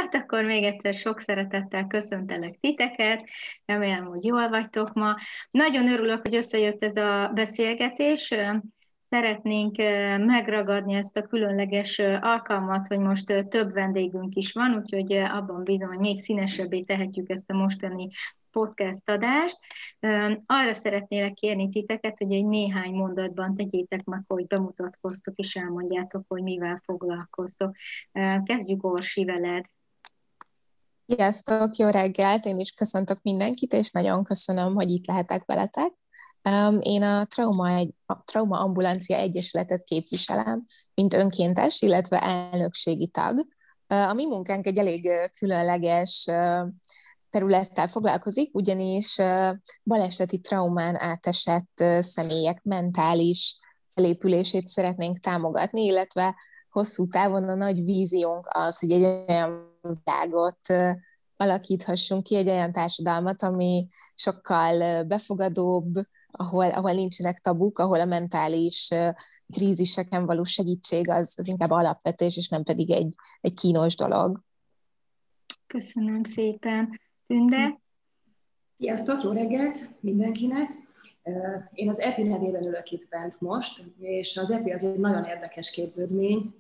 Hát akkor még egyszer sok szeretettel köszöntelek titeket, remélem, hogy jól vagytok ma. Nagyon örülök, hogy összejött ez a beszélgetés. Szeretnénk megragadni ezt a különleges alkalmat, hogy most több vendégünk is van, úgyhogy abban bízom, hogy még színesebbé tehetjük ezt a mostani podcast adást. Arra szeretnélek kérni titeket, hogy egy néhány mondatban tegyétek meg, hogy bemutatkoztok és elmondjátok, hogy mivel foglalkoztok. Kezdjük Orsi veled. Sziasztok, jó reggelt! Én is köszöntök mindenkit, és nagyon köszönöm, hogy itt lehetek veletek. Én a Trauma Ambulancia Egyesületet képviselem, mint önkéntes, illetve elnökségi tag. A mi munkánk egy elég különleges területtel foglalkozik, ugyanis baleseti traumán átesett személyek mentális felépülését szeretnénk támogatni, illetve hosszú távon a nagy víziónk az, hogy egy olyan világot alakíthassunk ki, egy olyan társadalmat, ami sokkal befogadóbb, ahol nincsenek tabuk, ahol a mentális kríziseken való segítség az inkább alapvetés, és nem pedig egy kínos dolog. Köszönöm szépen. Tünde? Sziasztok, jó reggelt mindenkinek! Én az EPI nevében ülök itt bent most, és az EPI az egy nagyon érdekes képződmény.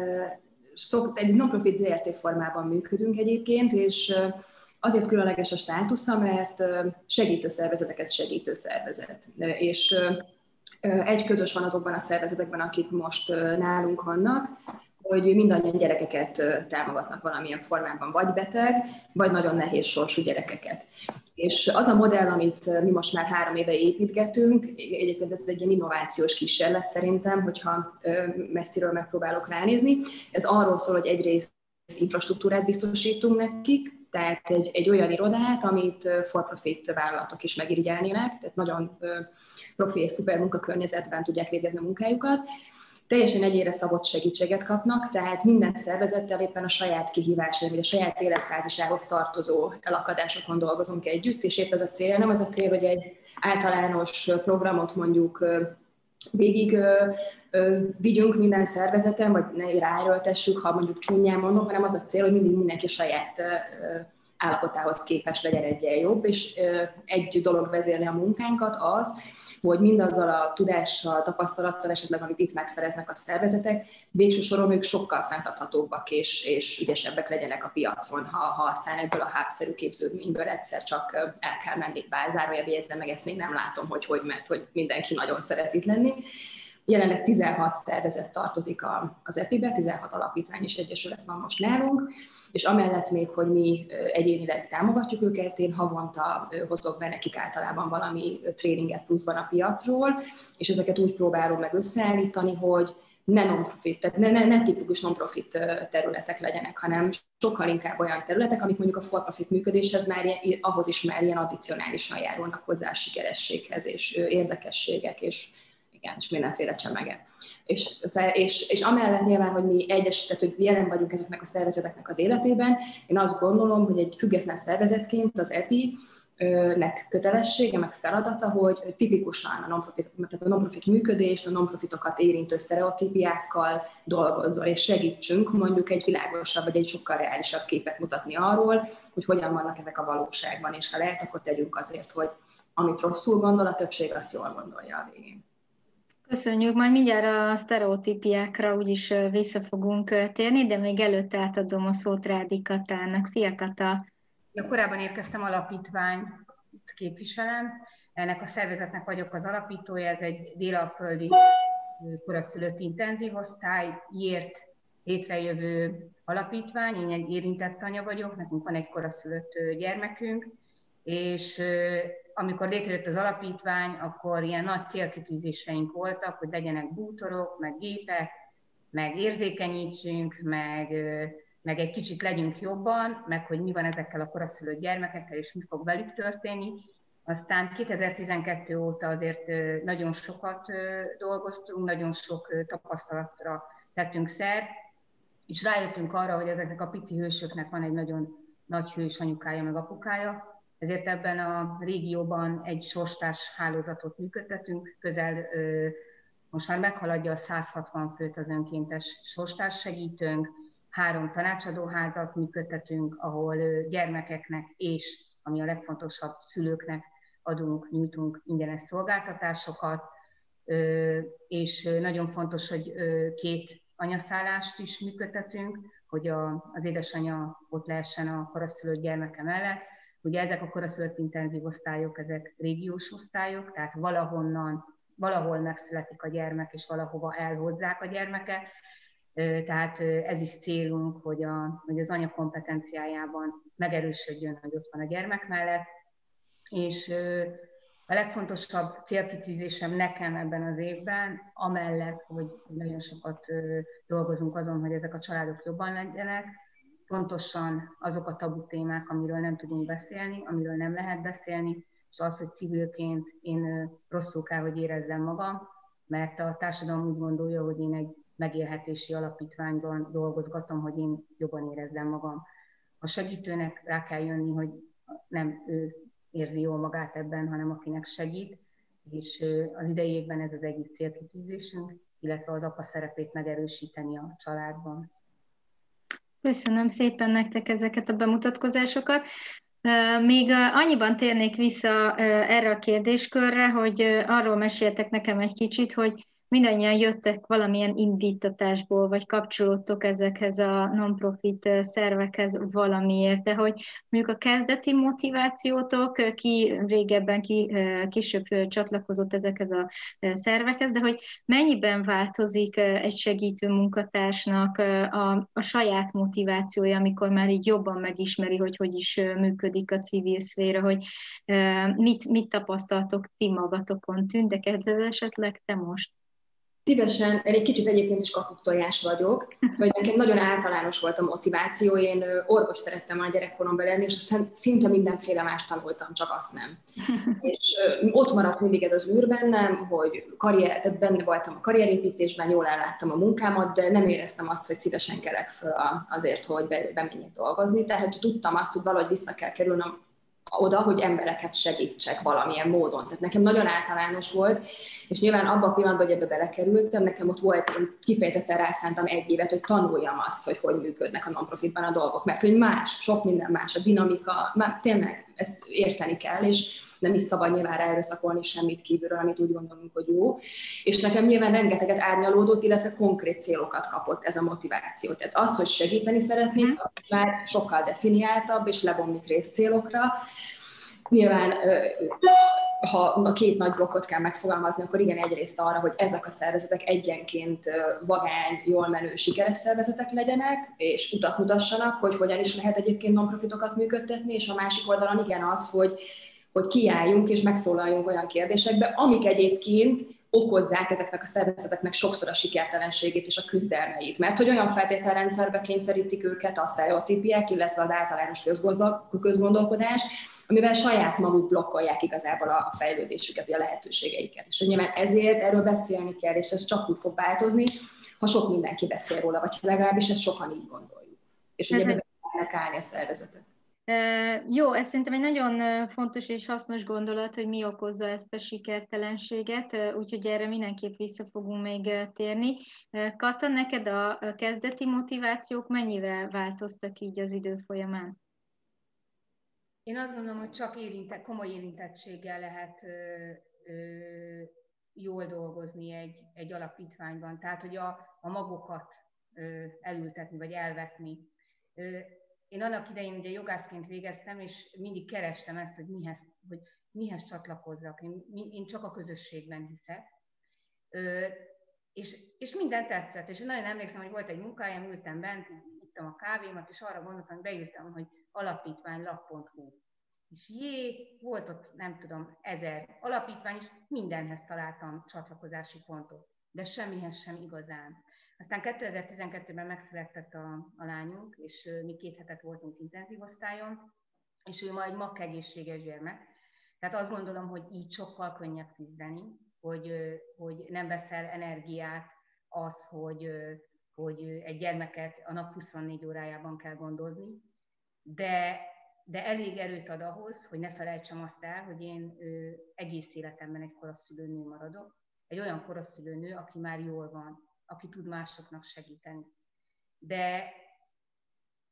Egy non-profit ZRT formában működünk egyébként, és azért különleges a státusza, mert segítőszervezeteket segítő szervezet. És egy közös van azokban a szervezetekben, akik most nálunk vannak, hogy mindannyian gyerekeket támogatnak valamilyen formában, vagy beteg, vagy nagyon nehéz sorsú gyerekeket. És az a modell, amit mi most már 3 éve építgetünk, egyébként ez egy ilyen innovációs kísérlet szerintem, hogyha messziről megpróbálok ránézni, ez arról szól, hogy egyrészt infrastruktúrát biztosítunk nekik, tehát egy olyan irodát, amit for-profit vállalatok is megirigyelnének, tehát nagyon profi és szuper munkakörnyezetben tudják végezni a munkájukat. Teljesen egyénre szabott segítséget kapnak, tehát minden szervezettel éppen a saját kihívásai, vagy a saját életfázisához tartozó elakadásokon dolgozunk együtt, és épp ez a cél. Nem az a cél, hogy egy általános programot mondjuk végig vigyünk minden szervezeten, vagy ne ráerőltessük, ha mondjuk csúnyán mondom, hanem az a cél, hogy mindig mindenki saját állapotához képes legyen egyen jobb, és egy dolog vezérli a munkánkat az, hogy mindazzal a tudással, tapasztalattal esetleg, amit itt megszereznek a szervezetek, végső soron ők sokkal fenntarthatóbbak és ügyesebbek legyenek a piacon, ha aztán ebből a hábszerű képződményből egyszer csak el kell menni, bár zárójelbe jegyzem meg, ezt még nem látom, mert hogy mindenki nagyon szeret itt lenni. Jelenleg 16 szervezet tartozik az EPI-be, 16 alapítvány és egyesület van most nálunk, és amellett még, hogy mi egyénileg támogatjuk őket, én havonta hozok be nekik általában valami tréninget pluszban a piacról, és ezeket úgy próbálom meg összeállítani, hogy ne non-profit, tehát ne tipikus non-profit területek legyenek, hanem sokkal inkább olyan területek, amik mondjuk a for-profit működéshez ahhoz is már ilyen addicionálisan járulnak hozzá a sikerességhez, és érdekességek, és mindenféle csemege. És amellett nyilván, hogy mi tehát hogy jelen vagyunk ezeknek a szervezeteknek az életében, én azt gondolom, hogy egy független szervezetként az EPI-nek kötelessége, meg feladata, hogy tipikusan a non-profit működést, a non-profitokat érintő sztereotípiákkal dolgozzon, és segítsünk mondjuk egy világosabb, vagy egy sokkal reálisabb képet mutatni arról, hogy hogyan vannak ezek a valóságban, és ha lehet, akkor tegyünk azért, hogy amit rosszul gondol, a többség azt jól gondolja a végén. Köszönjük, majd mindjárt a sztereotípiákra úgyis vissza fogunk térni, de még előtte átadom a szót Rádi Katának. Szia, Kata! Korábban érkeztem, alapítványt képviselem, ennek a szervezetnek vagyok az alapítója, ez egy dél-alföldi koraszülött intenzív osztályért létrejövő alapítvány, én egy érintett anya vagyok, nekünk van egy koraszülött gyermekünk, és amikor létrejött az alapítvány, akkor ilyen nagy célkitűzéseink voltak, hogy legyenek bútorok, meg gépek, meg érzékenyítsünk, meg egy kicsit legyünk jobban, meg hogy mi van ezekkel a koraszülött gyermekekkel, és mi fog velük történni. Aztán 2012 óta azért nagyon sokat dolgoztunk, nagyon sok tapasztalatra tettünk szert, és rájöttünk arra, hogy ezeknek a pici hősöknek van egy nagyon nagy hős anyukája, meg apukája, ezért ebben a régióban egy sorstárs hálózatot működtetünk, most már meghaladja a 160 főt az önkéntes sorstárs segítőnk, 3 tanácsadóházat működtetünk, ahol gyermekeknek és, ami a legfontosabb, szülőknek nyújtunk ingyenes szolgáltatásokat, és nagyon fontos, hogy 2 anyaszállást is működtetünk, hogy az édesanyja ott lehessen a koraszülött gyermeke mellett. Ugye ezek a koraszülött intenzív osztályok, ezek régiós osztályok, tehát valahol megszületik a gyermek, és valahova elhozzák a gyermeket. Tehát ez is célunk, hogy az anya kompetenciájában megerősödjön, hogy ott van a gyermek mellett. És a legfontosabb célkitűzésem nekem ebben az évben, amellett, hogy nagyon sokat dolgozunk azon, hogy ezek a családok jobban legyenek, pontosan azok a tabu témák, amiről nem tudunk beszélni, amiről nem lehet beszélni, és az, hogy civilként én rosszul kell, hogy érezzem magam, mert a társadalom úgy gondolja, hogy én egy megélhetési alapítványban dolgozgatom, hogy én jobban érezzem magam. A segítőnek rá kell jönni, hogy nem ő érzi jól magát ebben, hanem akinek segít, és az idei évben ez az egyik célkitűzésünk, illetve az apa szerepét megerősíteni a családban. Köszönöm szépen nektek ezeket a bemutatkozásokat. Még annyiban térnék vissza erre a kérdéskörre, hogy arról meséltek nekem egy kicsit, hogy mindannyian jöttek valamilyen indítatásból, vagy kapcsolódtok ezekhez a non-profit szervekhez valamiért, de hogy mondjuk a kezdeti motivációtok, ki régebben, később csatlakozott ezekhez a szervekhez, de hogy mennyiben változik egy segítő munkatársnak a saját motivációja, amikor már így jobban megismeri, hogy is működik a civil szféra, hogy mit tapasztaltok ti magatokon? Tünde, kezded esetleg te most? Szívesen, egy kicsit egyébként is kapuktojás vagyok, szóval nekem nagyon általános volt a motiváció, én orvos szerettem a gyerekkoromban lenni, és aztán szinte mindenféle más tanultam, csak azt nem. És ott maradt mindig ez az űr bennem, hogy tehát benne voltam a karrierépítésben, jól elláttam a munkámat, de nem éreztem azt, hogy szívesen kelek föl azért, hogy bemenjek dolgozni, tehát tudtam azt, hogy valahogy vissza kell kerülnöm oda, hogy embereket segítsek valamilyen módon. Tehát nekem nagyon általános volt, és nyilván abban a pillanatban, hogy ebbe belekerültem, nekem ott volt, én kifejezetten rászántam 1 évet, hogy tanuljam azt, hogy működnek a non-profitban a dolgok, mert hogy más, sok minden más, a dinamika, már tényleg ezt érteni kell, és nem is szabad nyilván ráerőszakolni semmit kívülről, amit úgy gondolunk, hogy jó. És nekem nyilván rengeteget árnyalódott, illetve konkrét célokat kapott ez a motiváció. Tehát az, hogy segíteni szeretnék, az már sokkal definiáltabb, és lebomlik részcélokra. Nyilván, ha a 2 nagy blokkot kell megfogalmazni, akkor igen, egyrészt arra, hogy ezek a szervezetek egyenként vagány, jól menő, sikeres szervezetek legyenek, és utat mutassanak, hogy hogyan is lehet egyébként non-profitokat működtetni, és a másik oldalon igen az, hogy kiálljunk és megszólaljunk olyan kérdésekbe, amik egyébként okozzák ezeknek a szervezeteknek sokszor a sikertelenségét és a küzdelmeit. Mert hogy olyan feltételrendszerbe kényszerítik őket a sztereotípiák, illetve az általános közgondolkodás, amivel saját maguk blokkolják igazából a fejlődésüket, a lehetőségeiket. És nyilván ezért erről beszélni kell, és ez csak úgy fog változni, ha sok mindenki beszél róla, vagy legalábbis ezt sokan így gondoljuk. És ugye be kellene állni a szervezetet. Jó, ez szerintem egy nagyon fontos és hasznos gondolat, hogy mi okozza ezt a sikertelenséget, úgyhogy erre mindenképp vissza fogunk még térni. Kata, neked a kezdeti motivációk mennyire változtak így az idő folyamán? Én azt gondolom, hogy csak komoly érintettséggel lehet jól dolgozni egy alapítványban, tehát hogy a magokat elültetni vagy elvetni. Én annak idején ugye jogászként végeztem, és mindig kerestem ezt, hogy mihez csatlakozzak. Én csak a közösségben hiszek. És minden tetszett. És nagyon emlékszem, hogy volt egy munkájám, ültem bent, ittam a kávémat, és arra gondoltam, beírtam, hogy alapítványlap.hu. És volt ott, nem tudom, 1000 alapítvány, és mindenhez találtam csatlakozási pontot, de semmihez sem igazán. Aztán 2012-ben megszületett a lányunk, és mi 2 hetet voltunk intenzív osztályon, és ő ma egy makkegészséges gyermek. Tehát azt gondolom, hogy így sokkal könnyebb küzdeni, hogy nem veszel energiát az, hogy egy gyermeket a nap 24 órájában kell gondozni, de elég erőt ad ahhoz, hogy ne felejtsem azt el, hogy én egész életemben egy koraszülő nő maradok, egy olyan koraszülő nő, aki már jól van, aki tud másoknak segíteni. De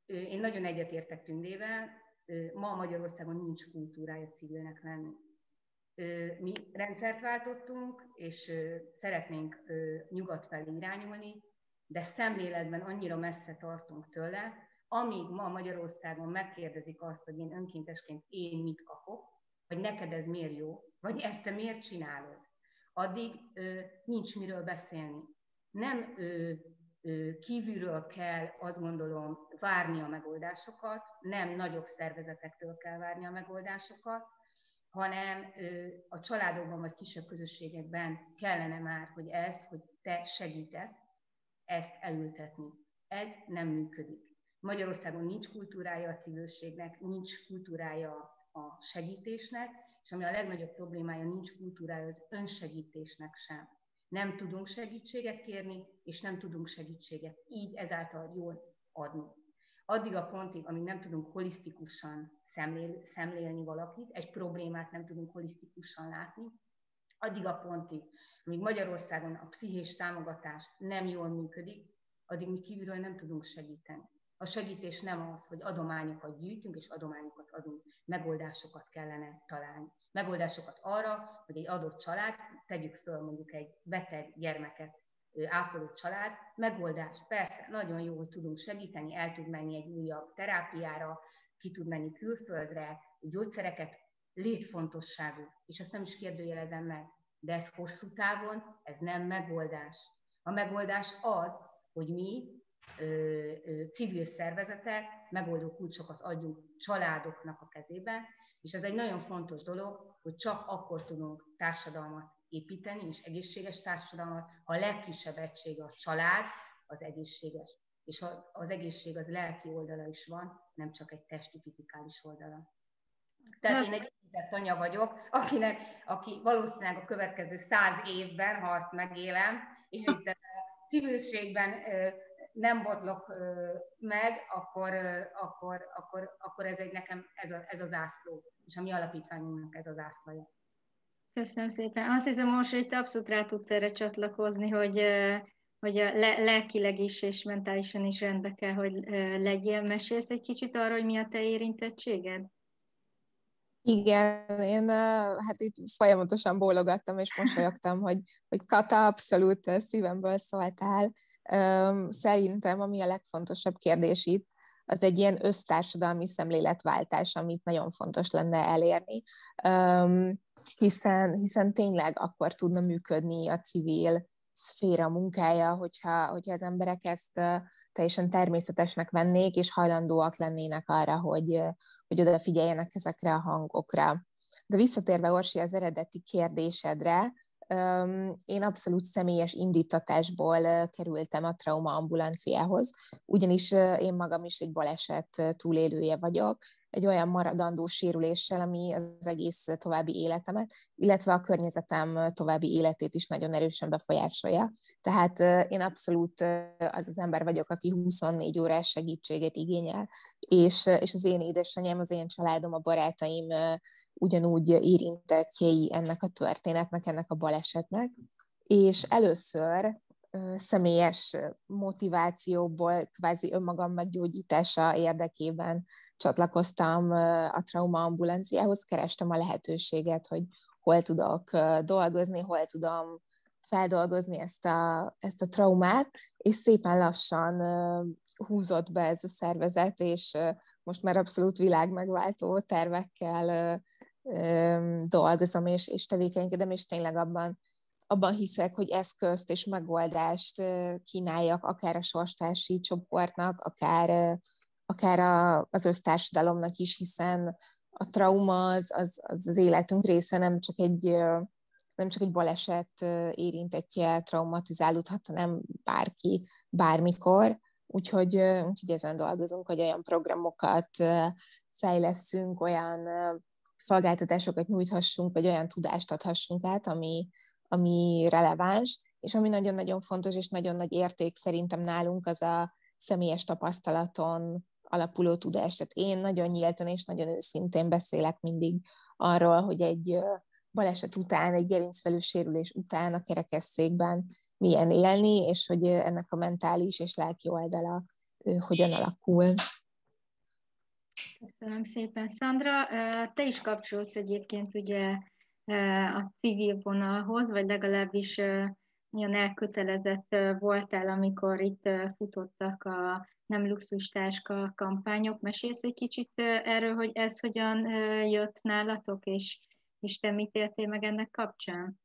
én nagyon egyetértek Tündével, ma Magyarországon nincs kultúrája civilnek lenni. Mi rendszert váltottunk, és szeretnénk nyugat felé irányulni, de szemléletben annyira messze tartunk tőle, amíg ma Magyarországon megkérdezik azt, hogy én önkéntesként én mit kapok, vagy neked ez miért jó, vagy ezt te miért csinálod, addig nincs miről beszélni. Nem kívülről kell, azt gondolom, várni a megoldásokat, nem nagyobb szervezetektől kell várni a megoldásokat, hanem a családokban vagy kisebb közösségekben kellene már, hogy te segítesz, ezt elültetni. Ez nem működik. Magyarországon nincs kultúrája a civilségnek, nincs kultúrája a segítésnek, és ami a legnagyobb problémája, nincs kultúrája az önsegítésnek sem. Nem tudunk segítséget kérni, és nem tudunk segítséget így ezáltal jól adni. Addig a pontig, amíg nem tudunk holisztikusan szemlélni valakit, egy problémát nem tudunk holisztikusan látni, addig a pontig, amíg Magyarországon a pszichés támogatás nem jól működik, addig mi kívülről nem tudunk segíteni. A segítés nem az, hogy adományokat gyűjtünk és adományokat adunk, megoldásokat kellene találni. Megoldásokat arra, hogy egy adott család, tegyük föl mondjuk egy beteg gyermeket ápoló család, megoldás, persze, nagyon jó, hogy tudunk segíteni, el tud menni egy újabb terápiára, ki tud menni külföldre, gyógyszereket, létfontosságú, és ezt nem is kérdőjelezem meg, de ez hosszú távon, ez nem megoldás. A megoldás az, hogy mi, civil szervezetek, megoldó kulcsokat adjunk családoknak a kezébe, és ez egy nagyon fontos dolog, hogy csak akkor tudunk társadalmat építeni, és egészséges társadalmat, ha a legkisebb egység a család, az egészséges. És ha az egészség az lelki oldala is van, nem csak egy testi, fizikális oldala. Tehát én egy érintett anya vagyok, aki valószínűleg a következő 100 évben, ha azt megélem, és itt a civilségben nem botlok meg, akkor ez nekem ez az ászló, és a mi alapítványunknak ez az ászlaja. Köszönöm szépen. Azt hiszem, most, hogy te abszolút rá tudsz erre csatlakozni, hogy lelkileg is és mentálisan is rendbe kell, hogy legyél. Mesélsz egy kicsit arra, hogy mi a te érintettséged? Igen, én hát itt folyamatosan bólogattam és mosolyogtam, hogy Kata, abszolút szívemből szóltál. Szerintem ami a legfontosabb kérdés itt, az egy ilyen össztársadalmi szemléletváltás, amit nagyon fontos lenne elérni, hiszen tényleg akkor tudna működni a civil szféra munkája, hogyha az emberek ezt teljesen természetesnek vennék, és hajlandóak lennének arra, hogy odafigyeljenek ezekre a hangokra. De visszatérve, Orsi, az eredeti kérdésedre, én abszolút személyes indítatásból kerültem a trauma ambulanciához, ugyanis én magam is egy baleset túlélője vagyok, egy olyan maradandó sérüléssel, ami az egész további életemet, illetve a környezetem további életét is nagyon erősen befolyásolja. Tehát én abszolút az ember vagyok, aki 24 órás segítséget igényel, és az én édesanyám, az én családom, a barátaim ugyanúgy érintettjei ennek a történetnek, ennek a balesetnek, és először személyes motivációból, kvázi önmagam meggyógyítása érdekében csatlakoztam a trauma ambulanciához, kerestem a lehetőséget, hogy hol tudok dolgozni, hol tudom feldolgozni ezt a traumát, és szépen lassan húzott be ez a szervezet, és most már abszolút világmegváltó tervekkel dolgozom, és tevékenykedem, és tényleg abban hiszek, hogy eszközt és megoldást kínáljak akár a sorstársi csoportnak, akár az össztársadalomnak is, hiszen a trauma az életünk része, nem csak egy baleset érintettje traumatizálódhat, hanem bárki, bármikor. Úgyhogy ezen dolgozunk, hogy olyan programokat fejlesszünk, olyan szolgáltatásokat nyújthassunk, vagy olyan tudást adhassunk át, ami releváns, és ami nagyon-nagyon fontos, és nagyon nagy érték szerintem nálunk, az a személyes tapasztalaton alapuló tudás. Tehát én nagyon nyíltan és nagyon őszintén beszélek mindig arról, hogy egy baleset után, egy gerincvelő sérülés után a kerekesszékben milyen élni, és hogy ennek a mentális és lelki oldala hogyan alakul. Köszönöm szépen, Szandra. Te is kapcsolódsz egyébként ugye a civil vonalhoz, vagy legalábbis olyan elkötelezett voltál, amikor itt futottak a Nem Luxus Táska kampányok. Mesélsz egy kicsit erről, hogy ez hogyan jött nálatok, és te mit éltél meg ennek kapcsán?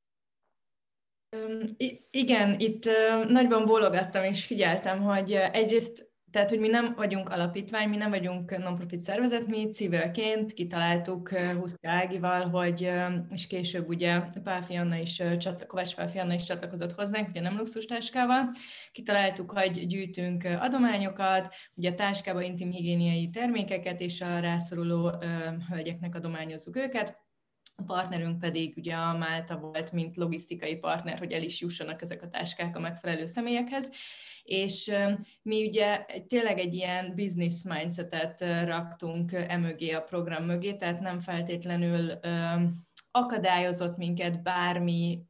Igen, itt nagyban bólogattam és figyeltem, hogy egyrészt, tehát, hogy mi nem vagyunk alapítvány, mi nem vagyunk non-profit szervezet, mi civilként kitaláltuk Huszka Ágival, hogy, és később ugye Kovács Pálfi Anna is csatlakozott hozzánk, ugye Nem Luxus Táskával, kitaláltuk, hogy gyűjtünk adományokat, ugye a táskába intim higiéniai termékeket, és a rászoruló hölgyeknek adományozzuk őket. A partnerünk pedig ugye a Málta volt, mint logisztikai partner, hogy el is jussanak ezek a táskák a megfelelő személyekhez. És mi ugye tényleg egy ilyen business mindsetet raktunk emögé a program mögé, tehát nem feltétlenül akadályozott minket bármi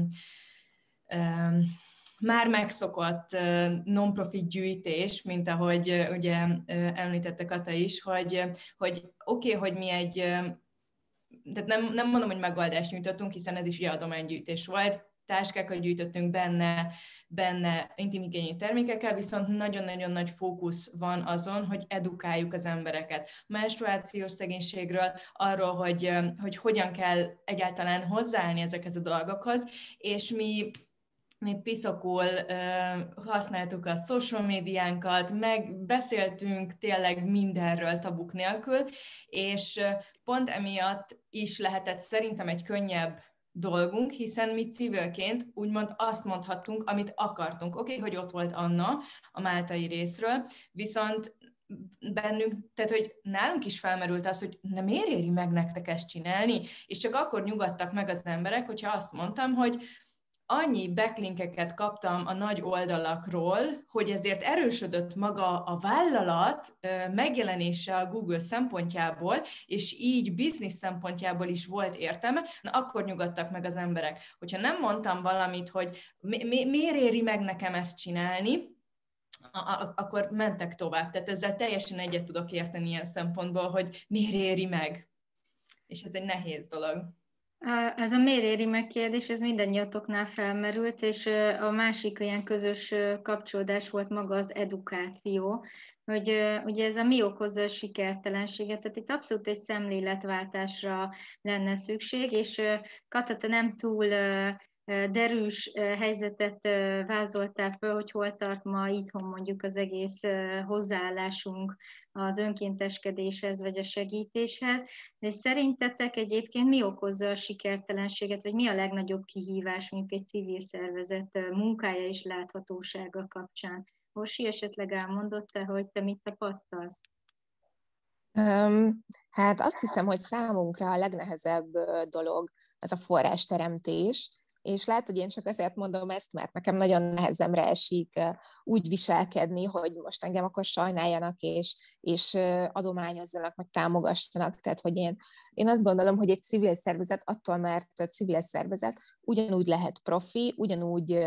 már megszokott non-profit gyűjtés, mint ahogy ugye említette Kata is, hogy oké, hogy mi egy tehát nem mondom, hogy megoldást nyújtottunk, hiszen ez is ugye adománygyűjtés volt, táskákat gyűjtöttünk benne intimigényi termékekkel, viszont nagyon-nagyon nagy fókusz van azon, hogy edukáljuk az embereket. Menstruációs szegénységről, arról, hogy hogyan kell egyáltalán hozzáállni ezekhez a dolgokhoz, és mi piszokul használtuk a social médiánkat, beszéltünk tényleg mindenről tabuk nélkül, és pont emiatt is lehetett szerintem egy könnyebb dolgunk, hiszen mi civilként úgymond azt mondhattunk, amit akartunk. Oké, hogy ott volt Anna a máltai részről, viszont bennünk, tehát hogy nálunk is felmerült az, hogy miért éri meg nektek ezt csinálni, és csak akkor nyugodtak meg az emberek, hogyha azt mondtam, hogy annyi backlinkeket kaptam a nagy oldalakról, hogy ezért erősödött maga a vállalat megjelenése a Google szempontjából, és így biznisz szempontjából is volt értelme, na akkor nyugodtak meg az emberek. Hogyha nem mondtam valamit, hogy miért éri meg nekem ezt csinálni, akkor mentek tovább. Tehát ezzel teljesen egyet tudok érteni ilyen szempontból, hogy miért éri meg. És ez egy nehéz dolog. Ez a miért éri meg kérdés, ez mindannyiatoknál felmerült, és a másik ilyen közös kapcsolódás volt maga az edukáció, hogy ugye ez a mi okozza a sikertelenséget, tehát itt abszolút egy szemléletváltásra lenne szükség, és Kata, te nem túl derűs helyzetet vázoltál föl, hogy hol tart ma itthon mondjuk az egész hozzáállásunk az önkénteskedéshez vagy a segítéshez, de szerintetek egyébként mi okozza a sikertelenséget, vagy mi a legnagyobb kihívás mondjuk egy civil szervezet munkája és láthatósága kapcsán? Orsi, esetleg elmondotta, hogy te mit tapasztalsz? Hát azt hiszem, hogy számunkra a legnehezebb dolog az a forrásteremtés, és lehet, hogy én csak azért mondom ezt, mert nekem nagyon nehezemre esik úgy viselkedni, hogy most engem akkor sajnáljanak, és adományozzanak, meg támogassanak. Tehát, hogy én azt gondolom, hogy egy civil szervezet attól, mert civil szervezet ugyanúgy lehet profi, ugyanúgy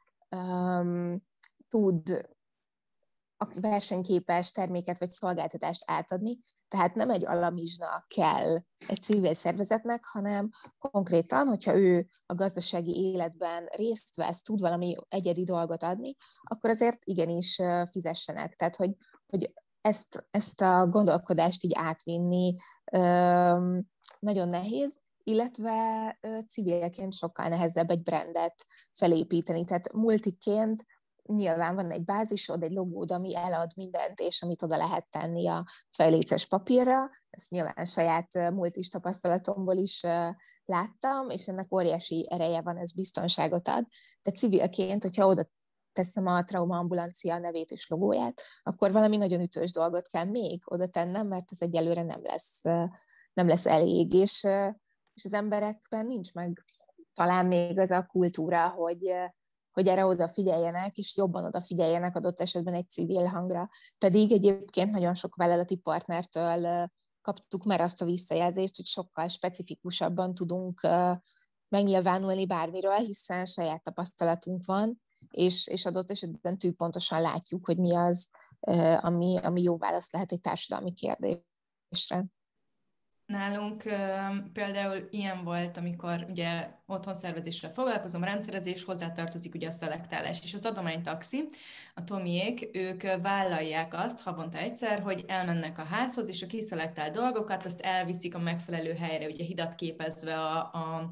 tud a versenyképes terméket vagy szolgáltatást átadni, tehát nem egy alamizsna kell egy civil szervezetnek, hanem konkrétan, hogyha ő a gazdasági életben részt vesz, tud valami egyedi dolgot adni, akkor azért igenis fizessenek. Tehát, hogy ezt a gondolkodást így átvinni nagyon nehéz, illetve civilként sokkal nehezebb egy brandet felépíteni. Tehát multiként nyilván van egy bázisod, egy logód, ami elad mindent, és amit oda lehet tenni a fejléces papírra. Ezt nyilván saját multis tapasztalatomból is láttam, és ennek óriási ereje van, ez biztonságot ad. De civilként, hogyha oda teszem a Trauma Ambulancia nevét és logóját, akkor valami nagyon ütős dolgot kell még oda tennem, mert ez egyelőre nem lesz elég, és az emberekben nincs meg talán még az a kultúra, hogy erre odafigyeljenek, és jobban odafigyeljenek adott esetben egy civil hangra. Pedig egyébként nagyon sok vállalati partnertől kaptuk már azt a visszajelzést, hogy sokkal specifikusabban tudunk megnyilvánulni bármiről, hiszen saját tapasztalatunk van, és adott esetben tűpontosan látjuk, hogy mi az, ami jó válasz lehet egy társadalmi kérdés. Nálunk például ilyen volt, amikor ugye otthonszervezéssel foglalkozom, rendszerezés, hozzátartozik ugye a szelektálás és az adománytaxi. A Tomiék, ők vállalják azt havonta egyszer, hogy elmennek a házhoz, és a kiszalektált dolgokat azt elviszik a megfelelő helyre, ugye hidat képezve a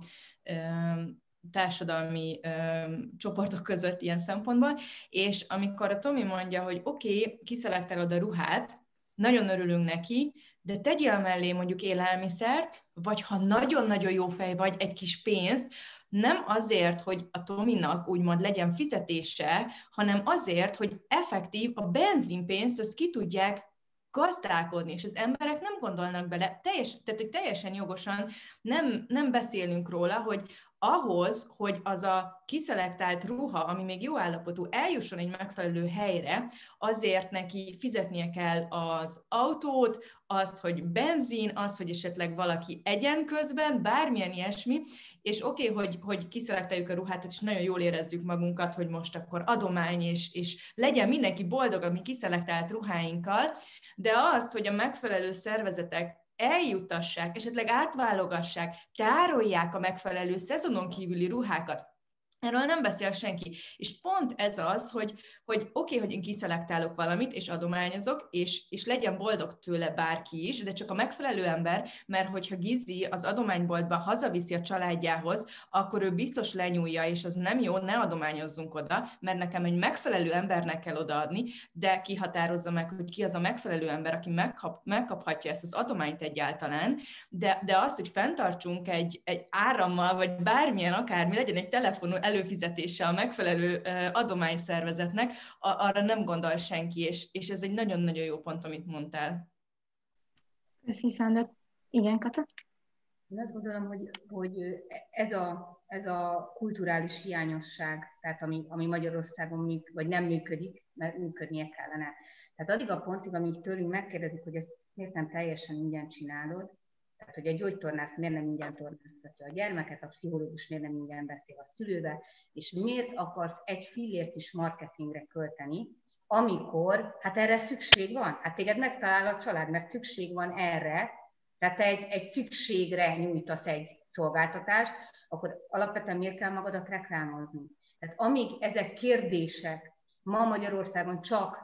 társadalmi csoportok között ilyen szempontból, és amikor a Tomi mondja, hogy oké, kiszelektálod a ruhát, nagyon örülünk neki, de tegyél mellé mondjuk élelmiszert, vagy ha nagyon-nagyon jó fej vagy, egy kis pénzt, nem azért, hogy a Tominak úgymond legyen fizetése, hanem azért, hogy effektív a benzinpénzt, ezt ki tudják gazdálkodni, és az emberek nem gondolnak bele, tehát teljesen jogosan nem beszélünk róla, hogy ahhoz, hogy az a kiszelektált ruha, ami még jó állapotú, eljusson egy megfelelő helyre, azért neki fizetnie kell az autót, azt, hogy benzin, azt, hogy esetleg valaki egyen közben, bármilyen ilyesmi, és oké, hogy kiszelektáljuk a ruhát, és nagyon jól érezzük magunkat, hogy most akkor adomány, és legyen mindenki boldog a mi kiszelektállt ruháinkkal, de azt, hogy a megfelelő szervezetek eljutassák, esetleg átválogassák, tárolják a megfelelő szezonon kívüli ruhákat. Erről nem beszél senki. És pont ez az, hogy oké, hogy én kiszelektálok valamit, és adományozok, és legyen boldog tőle bárki is, de csak a megfelelő ember, mert hogyha Gizi az adományboltba hazaviszi a családjához, akkor ő biztos lenyúlja, és az nem jó, ne adományozzunk oda, mert nekem egy megfelelő embernek kell odaadni, de kihatározza meg, hogy ki az a megfelelő ember, aki megkaphatja ezt az adományt egyáltalán, de azt, hogy fenntartsunk egy árammal, vagy bármilyen akármi, legyen egy telefonon előfizetése a megfelelő adományszervezetnek, arra nem gondol senki, és ez egy nagyon-nagyon jó pont, amit mondtál. Köszi, Szandra. Igen, Kata? Én azt gondolom, hogy ez a kulturális hiányosság, tehát ami Magyarországon vagy nem működik, mert működnie kellene. Tehát addig a pontig, amíg tőlünk megkérdezik, hogy ezt miért nem teljesen ingyen csinálod, tehát, hogy a gyógytornász miért nem ingyen tornáztatja a gyermeket, a pszichológus miért nem ingyen beszél a szülővel, és miért akarsz egy fillért is marketingre költeni, amikor, hát erre szükség van. Hát téged megtalál a család, mert szükség van erre, tehát te egy szükségre nyújtasz egy szolgáltatást, akkor alapvetően miért kell magadat reklámozni? Tehát amíg ezek kérdések, ma Magyarországon csak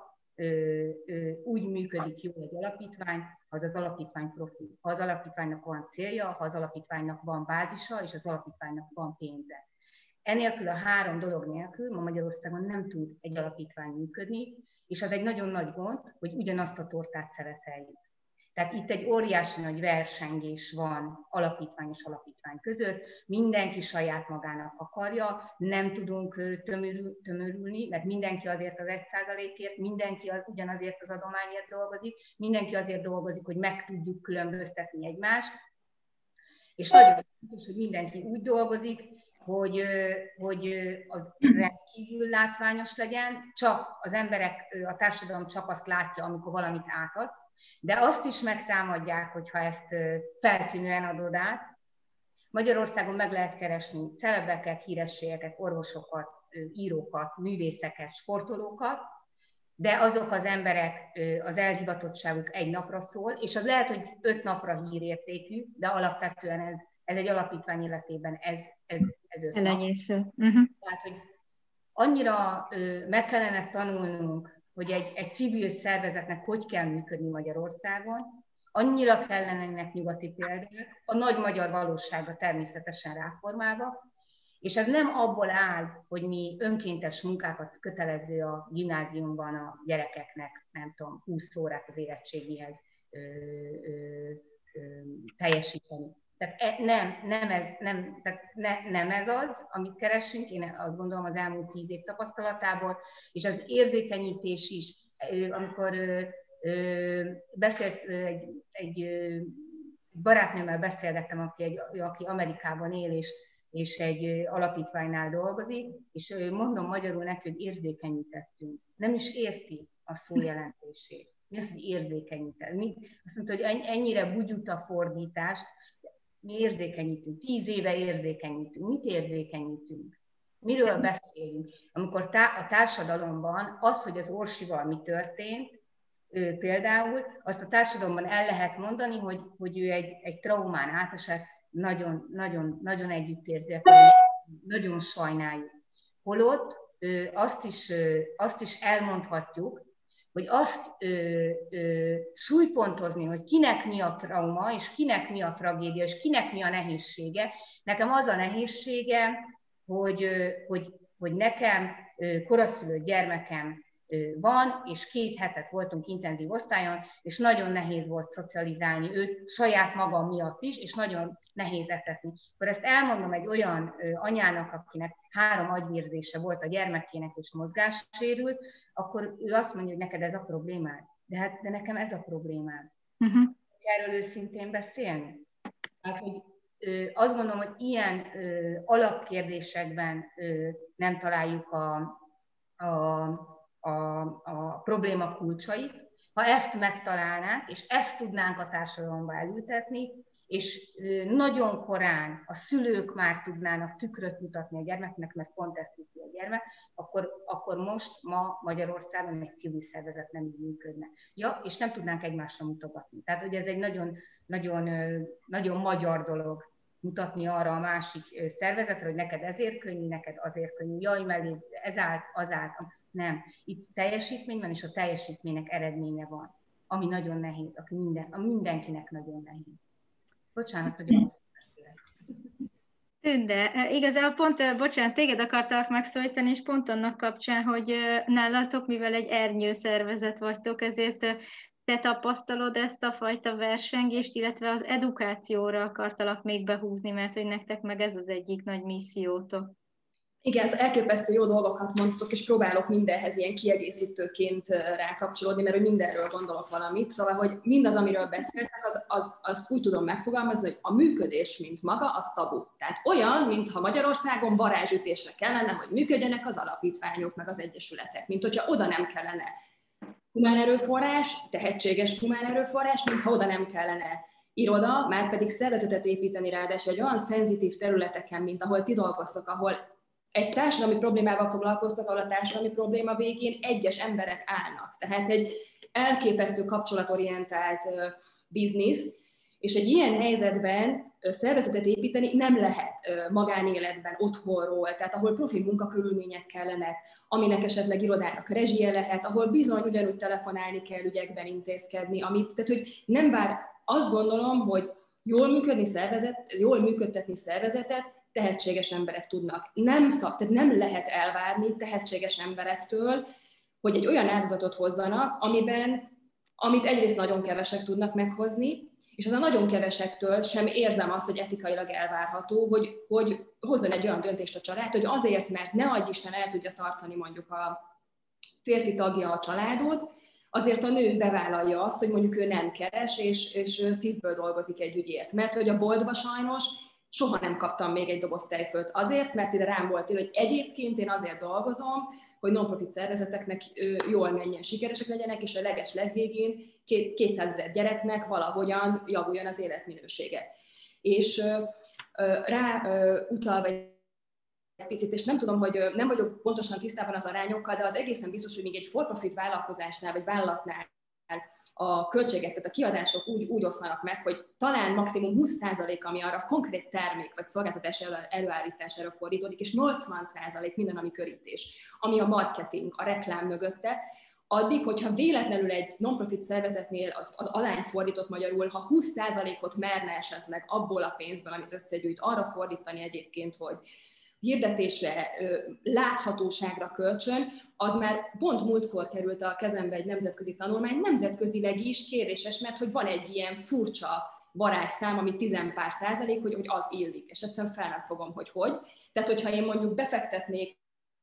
úgy működik jól egy alapítvány, ha az alapítvány profi, ha az alapítványnak van célja, ha az alapítványnak van bázisa, és az alapítványnak van pénze. Enélkül a három dolog nélkül ma Magyarországon nem tud egy alapítvány működni, és az egy nagyon nagy gond, hogy ugyanazt a tortát szereteljük. Tehát itt egy óriási nagy versengés van alapítvány és alapítvány között, mindenki saját magának akarja, nem tudunk tömörülni, mert mindenki azért az 1%-ért, mindenki ugyanazért az adományért dolgozik, mindenki azért dolgozik, hogy meg tudjuk különböztetni egymást, és nagyon fontos, hogy mindenki úgy dolgozik, hogy az rendkívül látványos legyen, csak az emberek, a társadalom csak azt látja, amikor valamit átad, de azt is megtámadják, hogyha ezt feltűnően adod át. Magyarországon meg lehet keresni celebeket, hírességeket, orvosokat, írókat, művészeket, sportolókat, de azok az emberek, az elhivatottságuk egy napra szól, és az lehet, hogy 5 napra hírértékű, de alapvetően ez egy alapítvány életében ez 5 nap. Tehát, hogy annyira meg kellene tanulnunk, hogy egy civil szervezetnek hogy kell működni Magyarországon, annyira kellene ennek nyugati példák, a nagy magyar valósága természetesen ráformálva, és ez nem abból áll, hogy mi önkéntes munkákat kötelező a gimnáziumban a gyerekeknek, nem tudom, 20 órát az érettségihez teljesíteni. Tehát nem ez az, amit keresünk, én azt gondolom az elmúlt 10 év tapasztalatából, és az érzékenyítés is, amikor beszélt egy barátnőmmel beszélgettem, aki Amerikában él, és egy alapítványnál dolgozik, és mondom magyarul neki, hogy érzékenyítettünk. Nem is érti a szó jelentését. Mi az, hogy érzékenyített? Azt mondta, hogy ennyire bugyuta fordítást, mi érzékenyítünk. 10 éve érzékenyítünk. Mit érzékenyítünk? Miről beszélünk? Amikor a társadalomban az, hogy az Orsival mi történt, például, azt a társadalomban el lehet mondani, hogy ő egy traumán átesett, nagyon, nagyon, nagyon együttérzőek, nagyon sajnáljuk. Holott azt is elmondhatjuk, hogy azt súlypontozni, hogy kinek mi a trauma, és kinek mi a tragédia, és kinek mi a nehézsége. Nekem az a nehézsége, hogy nekem koraszülött gyermekem van, és 2 hetet voltunk intenzív osztályon, és nagyon nehéz volt szocializálni őt saját magam miatt is, és nagyon nehéz etetni. Akkor ezt elmondom egy olyan anyának, akinek 3 agyvérzése volt a gyermekének, és mozgássérült, akkor ő azt mondja, hogy neked ez a problémád. De nekem ez a problémám. Erről őszintén beszélni. Hát, hogy azt gondolom, hogy ilyen alapkérdésekben nem találjuk a probléma kulcsait. Ha ezt megtalálnánk, és ezt tudnánk a társadalomba elültetni, és nagyon korán a szülők már tudnának tükröt mutatni a gyermeknek, mert pont ezt hiszi a gyermek, akkor ma Magyarországon egy civil szervezet nem így működne. Ja, és nem tudnánk egymásra mutogatni. Tehát, hogy ez egy nagyon, nagyon, nagyon magyar dolog mutatni arra a másik szervezetre, hogy neked ezért könnyű, neked azért könnyű, jaj, mellé ez állt, az állt. Nem. Itt teljesítmény van, és a teljesítménynek eredménye van, ami nagyon nehéz, mindenkinek nagyon nehéz. Bocsánat, hogy Tünde, igazából pont, bocsánat, téged akartalak megszólítani, és pont annak kapcsán, hogy nálatok, mivel egy ernyő szervezet vagytok, ezért te tapasztalod ezt a fajta versengést, illetve az edukációra akartalak még behúzni, mert hogy nektek meg ez az egyik nagy missziótok. Igen, ez elképesztő jó dolgokat mondtok, és próbálok mindenhez ilyen kiegészítőként rákapcsolódni, mert hogy mindenről gondolok valamit. Szóval, hogy mindaz, amiről beszéltek, azt úgy tudom megfogalmazni, hogy a működés, mint maga, az tabu. Tehát olyan, mintha Magyarországon varázsütésre kellene, hogy működjenek az alapítványok, meg az egyesületek, mint hogyha oda nem kellene humán erőforrás, tehetséges humán erőforrás, mintha oda nem kellene iroda, már pedig szervezetet építeni ráadásul egy olyan szenzitív területeken, mint ahol ti dolgoztok, ahol egy társadalmi problémával foglalkoztak, ahol a társadalmi probléma végén egyes emberek állnak. Tehát egy elképesztő kapcsolatorientált biznisz, és egy ilyen helyzetben szervezetet építeni nem lehet magánéletben, otthonról, tehát ahol profi munkakörülmények kellenek, aminek esetleg irodának rezsie lehet, ahol bizony ugyanúgy telefonálni kell, ügyekben intézkedni, tehát hogy nem vár, azt gondolom, hogy jól működtetni szervezetet, tehetséges emberek tudnak. Tehát nem lehet elvárni tehetséges emberektől, hogy egy olyan áldozatot hozzanak, amit egyrészt nagyon kevesek tudnak meghozni, és az a nagyon kevesektől sem érzem azt, hogy etikailag elvárható, hogy hozzon egy olyan döntést a család, hogy azért, mert ne adj Isten el tudja tartani mondjuk a férfi tagja a családot, azért a nő bevállalja azt, hogy mondjuk ő nem keres, és szívből dolgozik egy ügyért. Mert hogy a boltba sajnos soha nem kaptam még egy doboz tejfölt azért, mert ide rám volt hogy egyébként én azért dolgozom, hogy non-profit szervezeteknek jól menjen, sikeresek legyenek, és a legvégén 200 000 gyereknek valahogyan javuljon az életminősége. És rá utalva egy picit, és nem tudom, hogy nem vagyok pontosan tisztában az arányokkal, de az egészen biztos, hogy még egy for-profit vállalkozásnál, vagy vállalatnál a költségek, tehát a kiadások úgy oszlanak meg, hogy talán maximum 20% ami arra konkrét termék vagy szolgáltatás előállítására fordítódik, és 80% minden, ami körítés, ami a marketing, a reklám mögötte, addig, hogyha véletlenül egy non-profit szervezetnél az alány fordított magyarul, ha 20%-ot merne esetleg abból a pénzből, amit összegyűjt, arra fordítani egyébként, hogy hirdetésre, láthatóságra kölcsön, az már pont múltkor került a kezembe egy nemzetközi tanulmány, nemzetközileg is kéréses, mert hogy van egy ilyen furcsa varázsszám, ami 10%, hogy az illik, és egyszerűen fel nem fogom, hogy. Tehát, hogyha én mondjuk befektetnék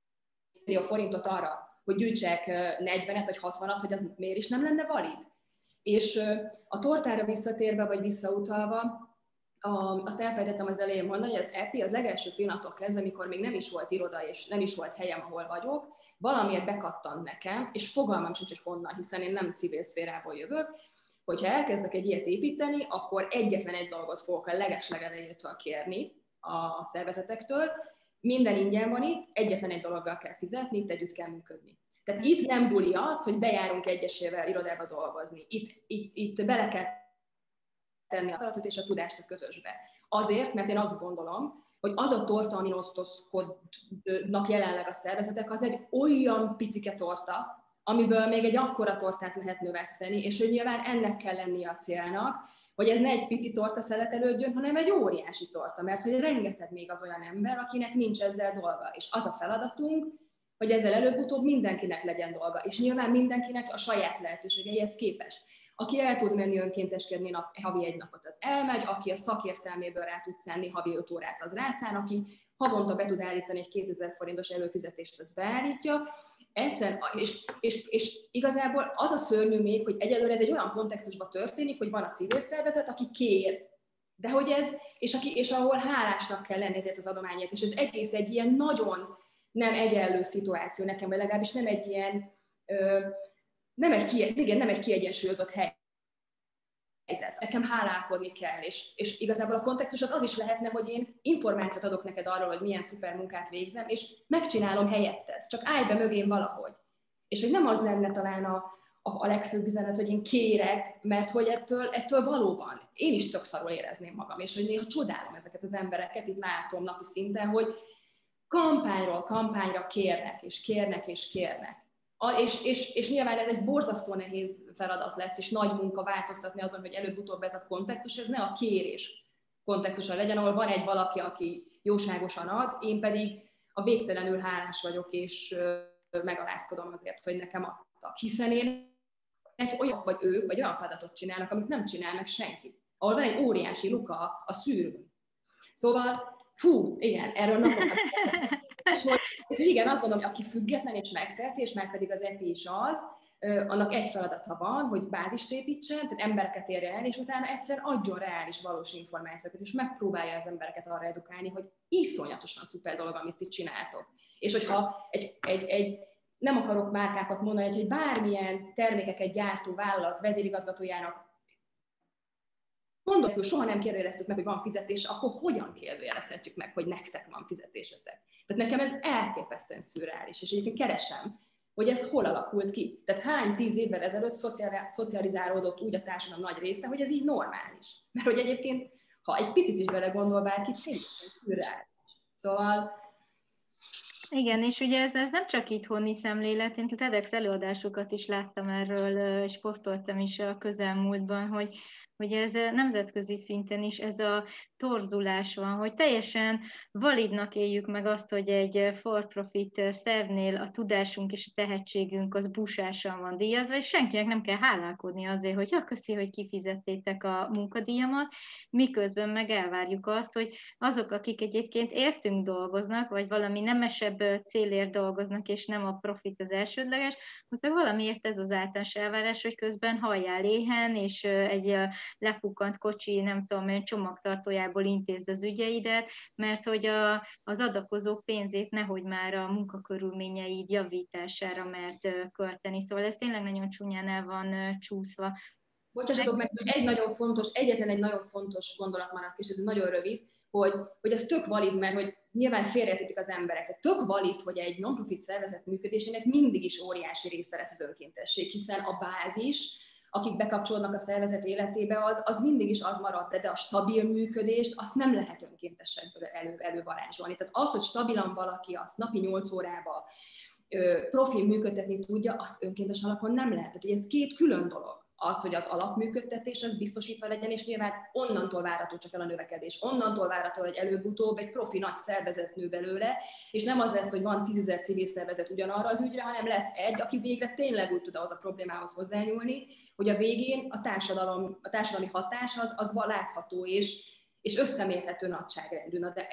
a forintot arra, hogy gyűjtsek 40-et vagy 60-at, hogy az miért is nem lenne valid? És a tortára visszatérve, vagy visszautalva, azt elfelejtettem az elején mondani, hogy az EPI az legelső pillanattól kezdve, amikor még nem is volt iroda, és nem is volt helyem, ahol vagyok, valamiért bekattant nekem, és fogalmam sincs, hogy honnan, hiszen én nem civil szférából jövök, hogyha elkezdek egy ilyet építeni, akkor egyetlen egy dolgot fogok a legelejétől kérni a szervezetektől. Minden ingyen van itt, egyetlen egy dologgal kell fizetni, itt együtt kell működni. Tehát itt nem buli az, hogy bejárunk egyesével irodába dolgozni. Itt bele kell tenni a feladatot és a tudást a közösbe. Azért, mert én azt gondolom, hogy az a torta, amin osztozkodnak jelenleg a szervezetek, az egy olyan picike torta, amiből még egy akkora tortát lehet növeszteni, és hogy nyilván ennek kell lennie a célnak, hogy ez ne egy pici torta szeletelődjön, hanem egy óriási torta, mert hogy rengeteg még az olyan ember, akinek nincs ezzel dolga. És az a feladatunk, hogy ezzel előbb-utóbb mindenkinek legyen dolga, és nyilván mindenkinek a saját lehetőségeihez képest. Aki el tud menni önkénteskedni havi 1 napot, az elmegy, aki a szakértelméből rá tud szánni havi 5 órát, az rászán, aki havonta be tud állítani egy 2000 forintos előfizetést, az beállítja. És igazából az a szörnyű még, hogy egyelőre ez egy olyan kontextusban történik, hogy van a civil szervezet, aki kér, de hogy ez, és ahol hálásnak kell lenni ezért az adományért, és ez egész egy ilyen nagyon nem egyenlő szituáció nekem, vagy legalábbis nem egy ilyen, nem egy kiegyensúlyozott helyzet. Nekem hálálkodni kell, és igazából a kontextus az is lehetne, hogy én információt adok neked arról, hogy milyen szuper munkát végzem, és megcsinálom helyetted, csak állj be mögém valahogy. És hogy nem az lenne talán a legfőbb üzenet, hogy én kérek, mert hogy ettől valóban én is tök szarul érezném magam, és hogy néha csodálom ezeket az embereket, itt látom napi szinten, hogy kampányról kampányra kérnek, és kérnek, és kérnek. És nyilván ez egy borzasztó nehéz feladat lesz, és nagy munka változtatni azon, hogy előbb-utóbb ez a kontextus, ez ne a kérés kontextusa legyen, ahol van egy valaki, aki jóságosan ad, én pedig a végtelenül hálás vagyok, és megalázkodom azért, hogy nekem adtak. Hiszen én olyan, vagy ők, vagy olyan feladatot csinálnak, amit nem csinál meg senki. Ahol van egy óriási luka a szűrőn. Szóval, igen, erről napokat. És igen, azt gondolom, hogy aki független és megteheti, és már pedig az EPI is az, annak egy feladata van, hogy bázist építsen, tehát embereket érjen el, és utána egyszer adjon reális, valós információkat, és megpróbálja az embereket arra edukálni, hogy iszonyatosan szuper dolog, amit ti csináltok. És hogyha nem akarok márkákat mondani, hogy egy bármilyen termékeket gyártó vállalat vezérigazgatójának mondom, hogy soha nem kérdőjeleztük meg, hogy van fizetés, akkor hogyan kérdőjelezhetjük meg, hogy nektek van fizetésetek? Tehát nekem ez elképesztően szürreális, és egyébként keresem, hogy ez hol alakult ki. Tehát hány 10 évvel ezelőtt szocializálódott úgy a társadalom nagy része, hogy ez így normális. Mert hogy egyébként, ha egy picit is belegondol bárki, tényleg szürreális. Szóval... Igen, és ugye ez nem csak itthoni szemlélet, én TEDx előadásokat is láttam erről, és posztoltam is a közelmúltban, hogy ez nemzetközi szinten is ez a torzulás van, hogy teljesen validnak éljük meg azt, hogy egy for-profit szervnél a tudásunk és a tehetségünk az busásan van díjazva, és senkinek nem kell hálálkodni azért, hogy köszi, hogy kifizettétek a munkadíjamat, miközben meg elvárjuk azt, hogy azok, akik egyébként értünk dolgoznak, vagy valami nemesebb célért dolgoznak, és nem a profit az elsődleges, hogy meg valamiért ez az általános elvárás, hogy közben halljál éhen, és egy lepukkant kocsi, nem tudom, csomagtartójából intézd az ügyeidet, mert hogy az adakozók pénzét nehogy már a munkakörülményeid javítására mert költeni. Szóval ez tényleg nagyon csúnyán el van csúszva. Bocsássatok meg, egyetlen egy nagyon fontos gondolat maradt, és ez nagyon rövid, hogy ez tök valid, mert hogy nyilván félreértik az emberek. Tök valid, hogy egy non-profit szervezet működésének mindig is óriási része lesz az önkéntesség, hiszen a bázis, akik bekapcsolódnak a szervezet életébe, az mindig is az marad, de a stabil működést azt nem lehet önkéntesekből elővarázsolni. Tehát az, hogy stabilan valaki azt napi 8 órába profil működtetni tudja, azt önkéntes alapon nem lehet. Tehát ez két külön dolog. Az, hogy az alapműködtetés az biztosítva legyen, és nyilván onnantól várható csak el a növekedés. Onnantól várható, hogy előbb-utóbb egy profi nagy szervezet nő belőle, és nem az lesz, hogy van 10 000 civil szervezet ugyanarra az ügyre, hanem lesz egy, aki végre tényleg úgy tud ahhoz a problémához hozzányúlni, hogy a végén a társadalmi hatás az látható és összemérhető nagyságrendű. De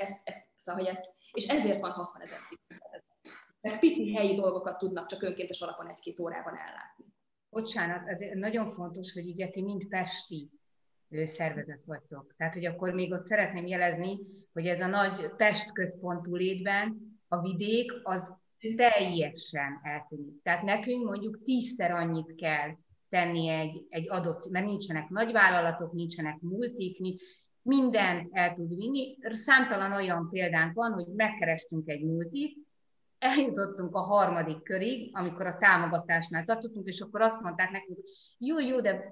és ezért van 60 000 civil szervezet. Mert pici helyi dolgokat tudnak csak önkéntes alapon 1-2 órában ellátni. Bocsánat, ez nagyon fontos, hogy ugye ti mind pesti szervezet vagytok. Tehát, hogy akkor még ott szeretném jelezni, hogy ez a nagy Pest központú létben a vidék az teljesen eltűnik. Tehát nekünk mondjuk 10-szer annyit kell tenni egy adott, mert nincsenek nagyvállalatok, nincsenek multik, mindent el tud vinni. Számtalan olyan példánk van, hogy megkerestünk egy multit, eljutottunk a 3. körig, amikor a támogatásnál tartottunk, és akkor azt mondták nekünk, hogy jó, de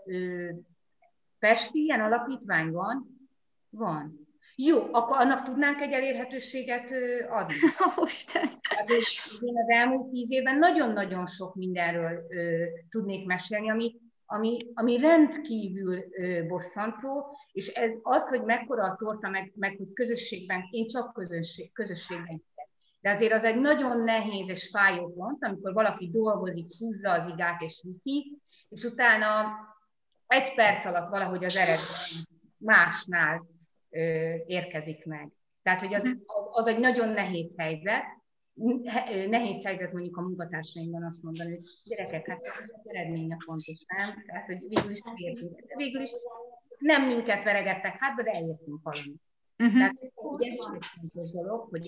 Pesti ilyen alapítvány van? Van. Jó, akkor annak tudnánk egy elérhetőséget adni. Hát én az elmúlt 10 évben nagyon-nagyon sok mindenről tudnék mesélni, ami rendkívül bosszantó, és ez az, hogy mekkora a torta, meg hogy közösségben, én csak közösségben hiszek. De azért az egy nagyon nehéz és fájó pont, amikor valaki dolgozik, húzza az igát és viszi, és utána 1 perc alatt valahogy az eredmény másnál érkezik meg. Tehát, hogy az egy nagyon nehéz helyzet. Nehéz helyzet mondjuk a munkatársaimban azt mondani, hogy gyerekek, hát az eredménye fontos, nem? Tehát, hogy végül is nem minket veregettek hátba, de elértünk valamit. Tehát ez egy fontos dolog, hogy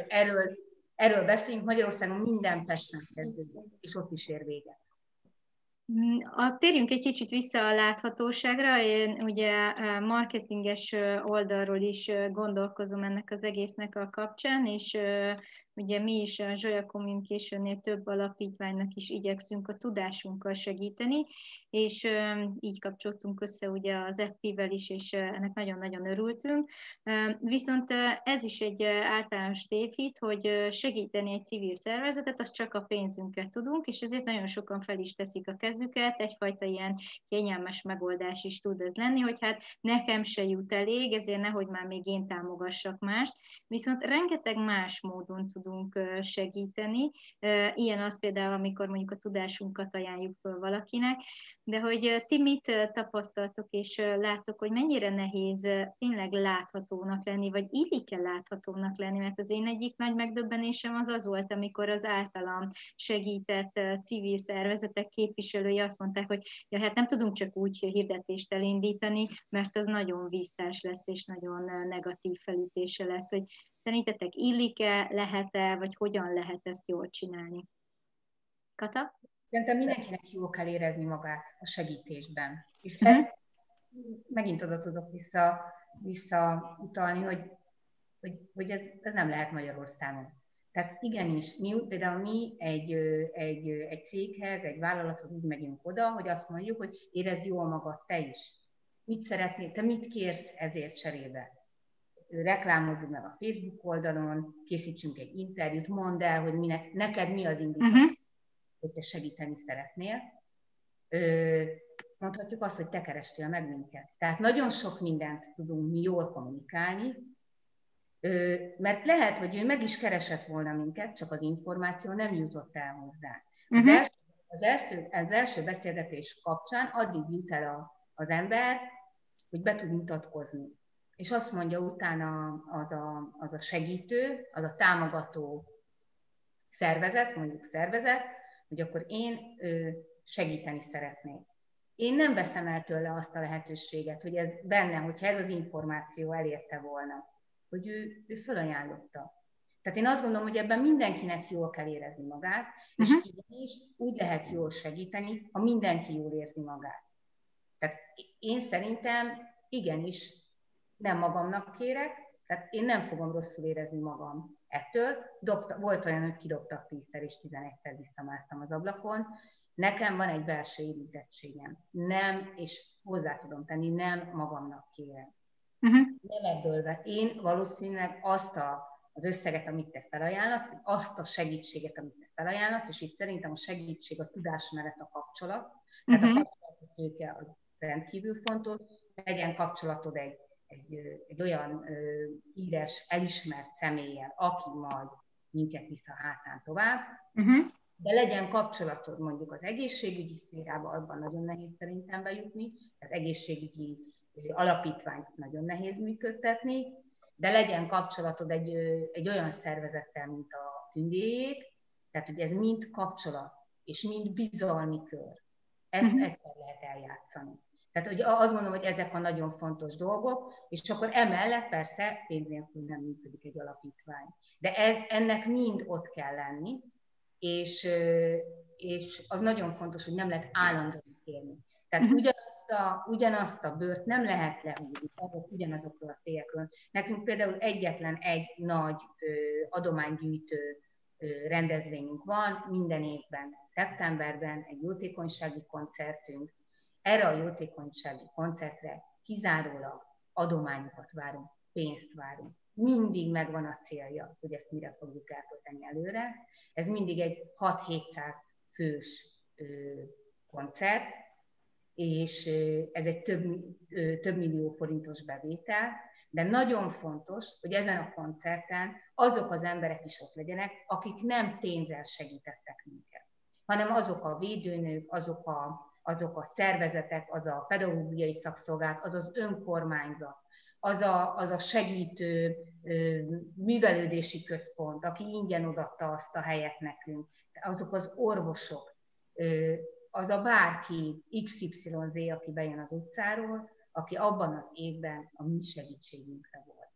erről beszéljünk. Magyarországon minden Pesten kezdődik, és ott is ér véget. Térjünk egy kicsit vissza a láthatóságra. Én ugye marketinges oldalról is gondolkozom ennek az egésznek a kapcsán, és ugye mi is a Zsolya Communication-nél több alapítványnak is igyekszünk a tudásunkkal segíteni, és így kapcsoltunk össze ugye az FP-vel is, és ennek nagyon-nagyon örültünk. Viszont ez is egy általános tévhit, hogy segíteni egy civil szervezetet, azt csak a pénzünkkel tudunk, és ezért nagyon sokan fel is teszik a kezüket, egyfajta ilyen kényelmes megoldás is tud ez lenni, hogy hát nekem se jut elég, ezért nehogy már még én támogassak mást, viszont rengeteg más módon tudunk segíteni. Ilyen az például, amikor mondjuk a tudásunkat ajánljuk föl valakinek, de hogy ti mit tapasztaltok és láttok, hogy mennyire nehéz tényleg láthatónak lenni, vagy illik-e láthatónak lenni, mert az én egyik nagy megdöbbenésem az volt, amikor az általam segített civil szervezetek képviselői azt mondták, hogy ja, hát nem tudunk csak úgy hirdetést elindítani, mert az nagyon visszás lesz, és nagyon negatív felütése lesz, hogy szerintetek illik-e, lehet-e, vagy hogyan lehet ezt jól csinálni? Kata? Szerintem mindenkinek jól kell érezni magát a segítésben. És megint oda tudok visszautalni, hogy ez nem lehet Magyarországon. Tehát igenis, például mi egy céghez, egy vállalathoz úgy megyünk oda, hogy azt mondjuk, hogy érezd jól magad te is. Mit szeretnél, te mit kérsz ezért cserébe? Reklámozzuk meg a Facebook oldalon, készítsünk egy interjút, mondd el, hogy neked mi az indítatás, hogy te segíteni szeretnél. Mondhatjuk azt, hogy te kerestél meg minket. Tehát nagyon sok mindent tudunk mi jól kommunikálni, mert lehet, hogy ő meg is keresett volna minket, csak az információ nem jutott el hozzá. Az első beszélgetés kapcsán addig jut el az ember, hogy be tud mutatkozni. És azt mondja utána az a segítő, az a támogató szervezet, hogy akkor én segíteni szeretnék. Én nem veszem el tőle azt a lehetőséget, hogy ez benne, hogyha ez az információ elérte volna, hogy ő fölajánlotta. Tehát én azt gondolom, hogy ebben mindenkinek jól kell érezni magát, és igenis úgy lehet jól segíteni, ha mindenki jól érzi magát. Tehát én szerintem igenis nem magamnak kérek, tehát én nem fogom rosszul érezni magam ettől. Volt olyan, hogy kidobtak 10-szer és 11-szer visszamásztam az ablakon. Nekem van egy belső érintettségem. Nem, és hozzá tudom tenni, nem magamnak kérem. Nem ebből vett. Én valószínűleg azt az összeget, amit te felajánlasz, azt a segítséget, amit te felajánlasz, és itt szerintem a segítség a tudás mellett a kapcsolat. Tehát a kapcsolatotőke az rendkívül fontos. Legyen kapcsolatod egy olyan híres, elismert személlyel, aki majd minket visz a hátán tovább, de legyen kapcsolatod mondjuk az egészségügyi szférába, abban nagyon nehéz szerintem bejutni, tehát egészségügyi alapítványt nagyon nehéz működtetni, de legyen kapcsolatod egy olyan szervezettel, mint a Tündéjék, tehát hogy ez mind kapcsolat, és mind bizalmi kör. Ezt egyszer lehet eljátszani. Tehát hogy azt gondolom, hogy ezek a nagyon fontos dolgok, és akkor emellett persze pénz nélkül nem működik egy alapítvány. De ennek mind ott kell lenni, és az nagyon fontos, hogy nem lehet állandóan kérni. Tehát ugyanazt a bőrt nem lehet lehúzni, ugyanazokról a cégekről. Nekünk például egyetlen egy nagy adománygyűjtő rendezvényünk van, minden évben szeptemberben egy jótékonysági koncertünk. Erre a jótékonysági koncertre kizárólag adományokat várunk, pénzt várunk. Mindig megvan a célja, hogy ezt mire fogjuk elkölteni előre. Ez mindig egy 6-700 fős koncert, és ez egy több millió forintos bevétel, de nagyon fontos, hogy ezen a koncerten azok az emberek is ott legyenek, akik nem pénzzel segítettek minket, hanem azok a védőnők, azok a szervezetek, az a pedagógiai szakszolgálat, az az önkormányzat, az a segítő művelődési központ, aki ingyen odaadta azt a helyet nekünk, azok az orvosok, az a bárki XYZ, aki bejön az utcáról, aki abban az évben a mi segítségünkre volt.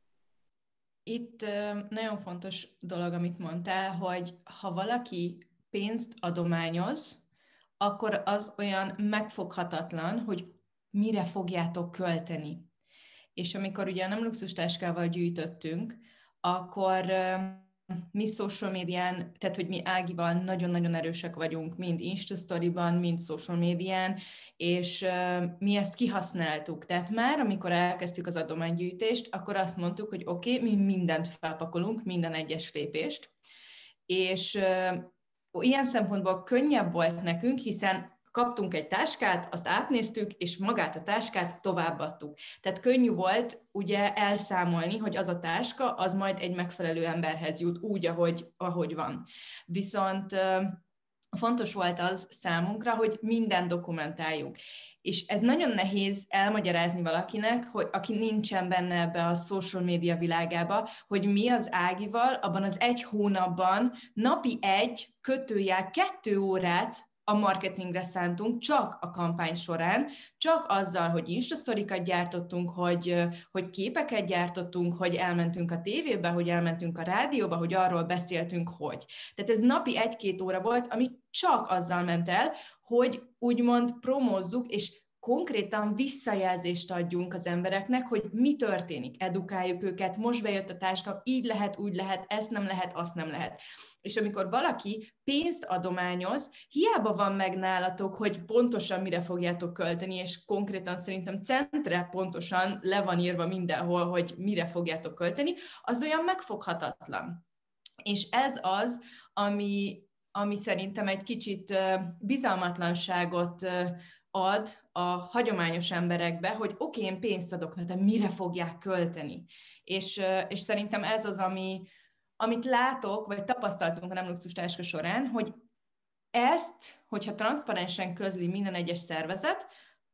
Itt nagyon fontos dolog, amit mondtál, hogy ha valaki pénzt adományoz, akkor az olyan megfoghatatlan, hogy mire fogjátok költeni. És amikor ugye a Nem Luxus Táskával gyűjtöttünk, akkor mi social médián, tehát hogy mi Ágival nagyon-nagyon erősek vagyunk, mind Insta Storyban, mind social médián, és mi ezt kihasználtuk. Tehát már amikor elkezdtük az adománygyűjtést, akkor azt mondtuk, hogy oké, mi mindent felpakolunk, minden egyes lépést, és ilyen szempontból könnyebb volt nekünk, hiszen kaptunk egy táskát, azt átnéztük, és magát a táskát továbbadtuk. Tehát könnyű volt ugye elszámolni, hogy az a táska, az majd egy megfelelő emberhez jut úgy, ahogy van. Viszont fontos volt az számunkra, hogy mindent dokumentáljunk. És ez nagyon nehéz elmagyarázni valakinek, hogy aki nincsen benne ebbe a social media világába, hogy mi az Ágival abban az 1 hónapban napi 1-2 órát a marketingre szántunk, csak a kampány során, csak azzal, hogy Insta-sztorikat gyártottunk, hogy képeket gyártottunk, hogy elmentünk a tévébe, hogy elmentünk a rádióba, hogy arról beszéltünk, hogy. Tehát ez napi 1-2 óra volt, ami csak azzal ment el, hogy úgymond promózzuk, és konkrétan visszajelzést adjunk az embereknek, hogy mi történik, edukáljuk őket, most bejött a táska, így lehet, úgy lehet, ezt nem lehet, azt nem lehet. És amikor valaki pénzt adományoz, hiába van meg nálatok, hogy pontosan mire fogjátok költeni, és konkrétan szerintem centre pontosan le van írva mindenhol, hogy mire fogjátok költeni, az olyan megfoghatatlan. És ez az, ami szerintem egy kicsit bizalmatlanságot ad a hagyományos emberekbe, hogy oké, én pénzt adok, de mire fogják költeni. És szerintem ez az, amit látok, vagy tapasztaltunk a Nem Luxus Táska során, hogy ezt, hogyha transzparensen közli minden egyes szervezet,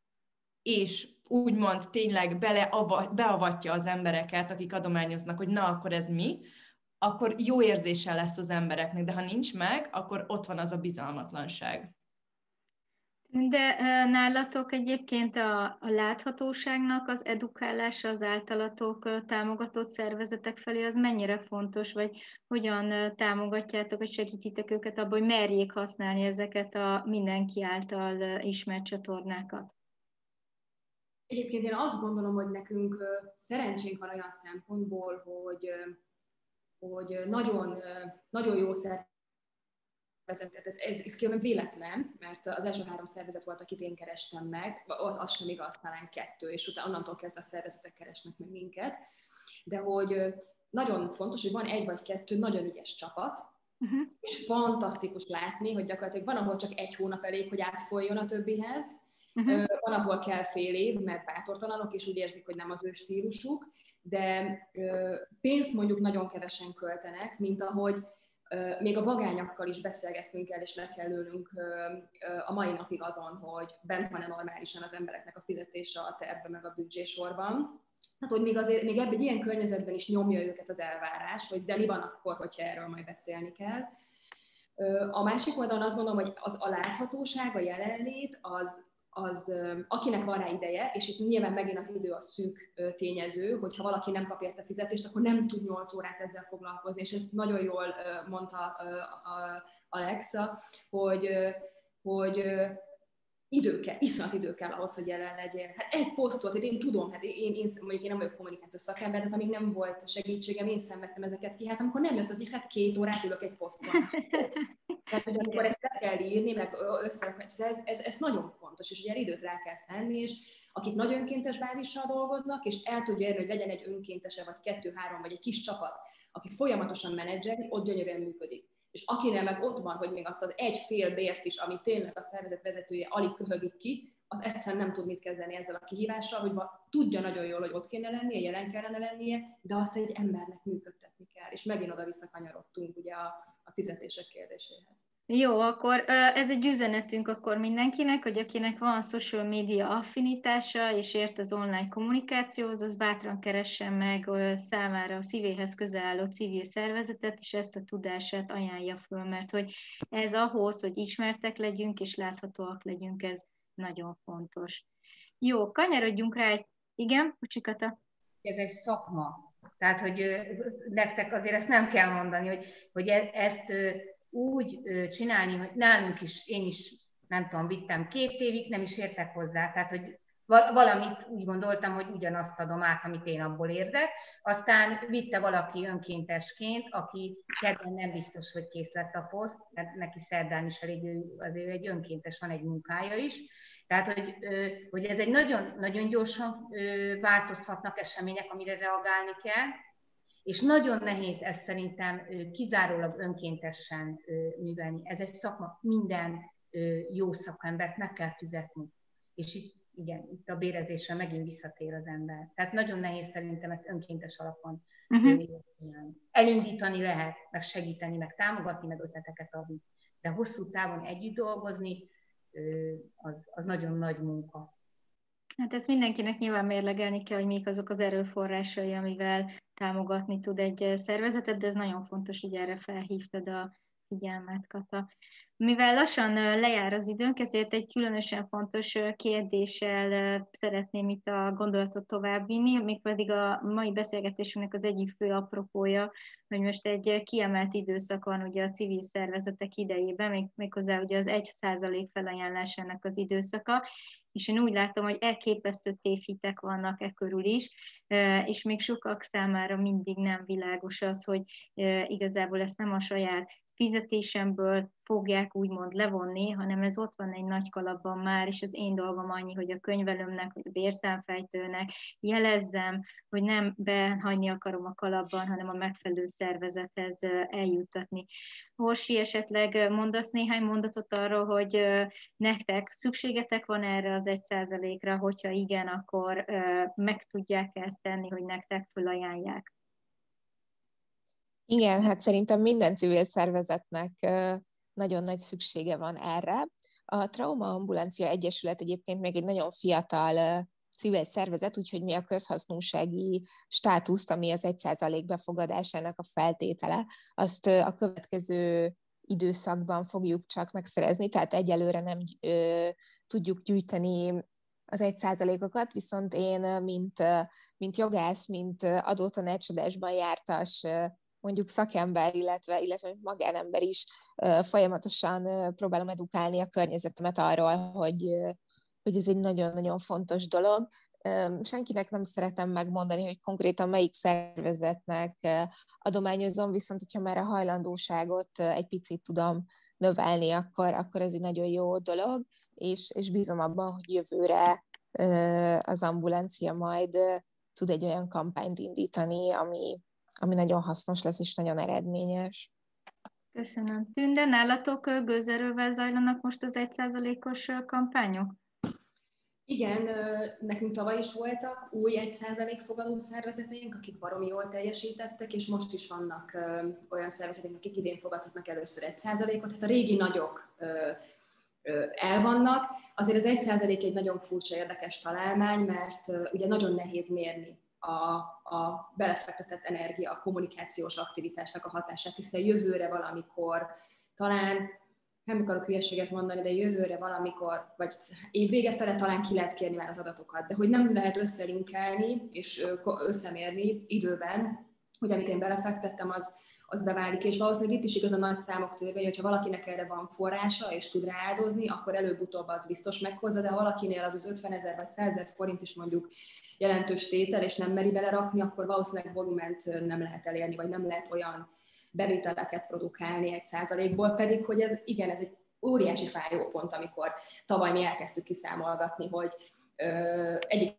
és úgymond tényleg beavatja az embereket, akik adományoznak, hogy na, akkor ez mi, akkor jó érzése lesz az embereknek, de ha nincs meg, akkor ott van az a bizalmatlanság. De nálatok egyébként a láthatóságnak az edukálása az általatok támogatott szervezetek felé az mennyire fontos, vagy hogyan támogatjátok, vagy segítitek őket abban, hogy merjék használni ezeket a mindenki által ismert csatornákat? Egyébként én azt gondolom, hogy nekünk szerencsénk van olyan szempontból, hogy nagyon, nagyon jó szervezetet, ez különben véletlen, mert az első 3 szervezet volt, akit én kerestem meg, az sem igaz, talán 2, és utána onnantól kezdve a szervezetek keresnek meg minket, de hogy nagyon fontos, hogy van 1 vagy 2 nagyon ügyes csapat, és fantasztikus látni, hogy gyakorlatilag van, ahol csak 1 hónap elég, hogy átfoljon a többihez, van, ahol kell fél év, mert bátortalanok, és úgy érzik, hogy nem az ő stílusuk, de pénzt mondjuk nagyon kevesen költenek, mint ahogy még a vagányakkal is beszélgetnünk kell, és le kell ülnünk a mai napig azon, hogy bent van-e normálisan az embereknek a fizetése a tervbe, meg a büdzsésorban. Hát, hogy még azért még ebben egy ilyen környezetben is nyomja őket az elvárás, hogy de mi van akkor, hogyha erről majd beszélni kell. A másik oldalon azt gondolom, hogy a láthatóság, a jelenlét, az akinek van rá ideje, és itt nyilván megint az idő a szűk tényező, hogyha valaki nem kap érte fizetést, akkor nem tud 8 órát ezzel foglalkozni, és ezt nagyon jól mondta Alexa, hogy iszonyat idő kell ahhoz, hogy jelen legyél. Hát egy posztot, én tudom, hát én mondjuk én nem vagyok kommunikációs szakember, de amíg nem volt segítségem, én szenvedtem ezeket ki, hát amikor nem jött az is, hát 2 órát ülök egy poszton. Tehát, hogy amikor ezt le kell írni, meg ez nagyon fontos, és ugye időt rá kell szenni, és akik nagy önkéntes bázissal dolgoznak, és el tudja érni, hogy legyen egy önkéntese, vagy 2-3, vagy egy kis csapat, aki folyamatosan menedzseli, ott gyönyörűen működik. És akinél meg ott van, hogy még azt az egy fél bért is, ami tényleg a szervezet vezetője alig köhögik ki, az egyszerűen nem tud mit kezdeni ezzel a kihívással, hogy tudja nagyon jól, hogy ott kéne lennie, jelen kellene lennie, de azt egy embernek működtetni kell. És megint oda visszakanyarodtunk ugye a fizetések kérdéséhez. Jó, akkor ez egy üzenetünk akkor mindenkinek, hogy akinek van social media affinitása, és ért az online kommunikációhoz, az bátran keressen meg számára a szívéhez közel álló civil szervezetet, és ezt a tudását ajánlja föl, mert hogy ez ahhoz, hogy ismertek legyünk, és láthatóak legyünk, ez nagyon fontos. Jó, kanyarodjunk rá. Igen, Kocsikata? Ez egy szakma. Tehát, hogy nektek azért ezt nem kell mondani, hogy ezt úgy csinálni, hogy nálunk is, én is, nem tudom, vittem 2 évig, nem is értek hozzá. Tehát, hogy valamit úgy gondoltam, hogy ugyanazt adom át, amit én abból érzek. Aztán vitte valaki önkéntesként, aki kedden nem biztos, hogy kész lett a poszt, mert neki szerdán is elég, azért egy önkéntes, van egy munkája is. Tehát, hogy ez egy nagyon, nagyon gyorsan változhatnak események, amire reagálni kell, és nagyon nehéz ezt szerintem kizárólag önkéntesen művelni. Ez egy szakma, minden jó szakembert meg kell fizetni. És itt a bérezésre megint visszatér az ember. Tehát nagyon nehéz szerintem ezt önkéntes alapon elindítani lehet, meg segíteni, meg támogatni, meg ötleteket adni. De hosszú távon együtt dolgozni, az nagyon nagy munka. Hát ezt mindenkinek nyilván mérlegelni kell, hogy mik azok az erőforrásai, amivel támogatni tud egy szervezetet, de ez nagyon fontos, hogy erre felhívtad a figyelmet, Kata. Mivel lassan lejár az időnk, ezért egy különösen fontos kérdéssel szeretném itt a gondolatot továbbvinni, mégpedig a mai beszélgetésünknek az egyik fő apropója, hogy most egy kiemelt időszak van ugye a civil szervezetek idejében, méghozzá ugye az 1% felajánlásának az időszaka, és én úgy látom, hogy elképesztő tévhitek vannak e körül is, és még sokak számára mindig nem világos az, hogy igazából ezt nem a saját fizetésemből fogják úgymond levonni, hanem ez ott van egy nagy kalapban már, és az én dolgom annyi, hogy a könyvelőmnek, vagy a bérszámfejtőnek jelezzem, hogy nem behagyni akarom a kalapban, hanem a megfelelő szervezethez eljuttatni. Orsi, esetleg mondasz néhány mondatot arról, hogy nektek szükségetek van erre az 1%-ra, hogyha igen, akkor meg tudják ezt tenni, hogy nektek fölajánlják? Igen, hát szerintem minden civil szervezetnek nagyon nagy szüksége van erre. A Trauma Ambulancia Egyesület egyébként még egy nagyon fiatal civil szervezet, úgyhogy mi a közhasznúsági státuszt, ami az 1% befogadásának a feltétele, azt a következő időszakban fogjuk csak megszerezni, tehát egyelőre nem tudjuk gyűjteni az 1%-okat, viszont én, mint jogász, mint adótanácsadásban jártas mondjuk szakember, illetve magánember is folyamatosan próbálom edukálni a környezetemet arról, hogy ez egy nagyon-nagyon fontos dolog. Senkinek nem szeretem megmondani, hogy konkrétan melyik szervezetnek adományozom, viszont hogyha már a hajlandóságot egy picit tudom növelni, akkor ez egy nagyon jó dolog, és bízom abban, hogy jövőre az ambulancia majd tud egy olyan kampányt indítani, ami nagyon hasznos lesz, és nagyon eredményes. Köszönöm. Tünde, nálatok gőzerővel zajlanak most az 1%-os kampányok? Igen, nekünk tavaly is voltak új 1% fogadó szervezeteink, akik baromi jól teljesítettek, és most is vannak olyan szervezetek, akik idén fogadhatnak először 1%-ot. Hát a régi nagyok elvannak. Azért az 1% egy nagyon furcsa, érdekes találmány, mert ugye nagyon nehéz mérni a belefektetett energia, a kommunikációs aktivitásnak a hatását, hiszen jövőre valamikor, talán nem akarok hülyeséget mondani, de jövőre valamikor, vagy évvége fele talán ki lehet kérni már az adatokat, de hogy nem lehet összelinkelni és összemérni időben hogy amit én belefektettem, az beválik, és valószínűleg itt is igaz a nagy számok törvény, hogyha valakinek erre van forrása, és tud rááldozni, akkor előbb-utóbb az biztos meghozza, de ha valakinél az 50 000 vagy 100 000 forint is mondjuk jelentős tétel, és nem meri belerakni, akkor valószínűleg volument nem lehet elérni, vagy nem lehet olyan bevételeket produkálni 1%-ból, pedig hogy ez egy óriási fájópont, amikor tavaly mi elkezdtük kiszámolgatni, hogy egyik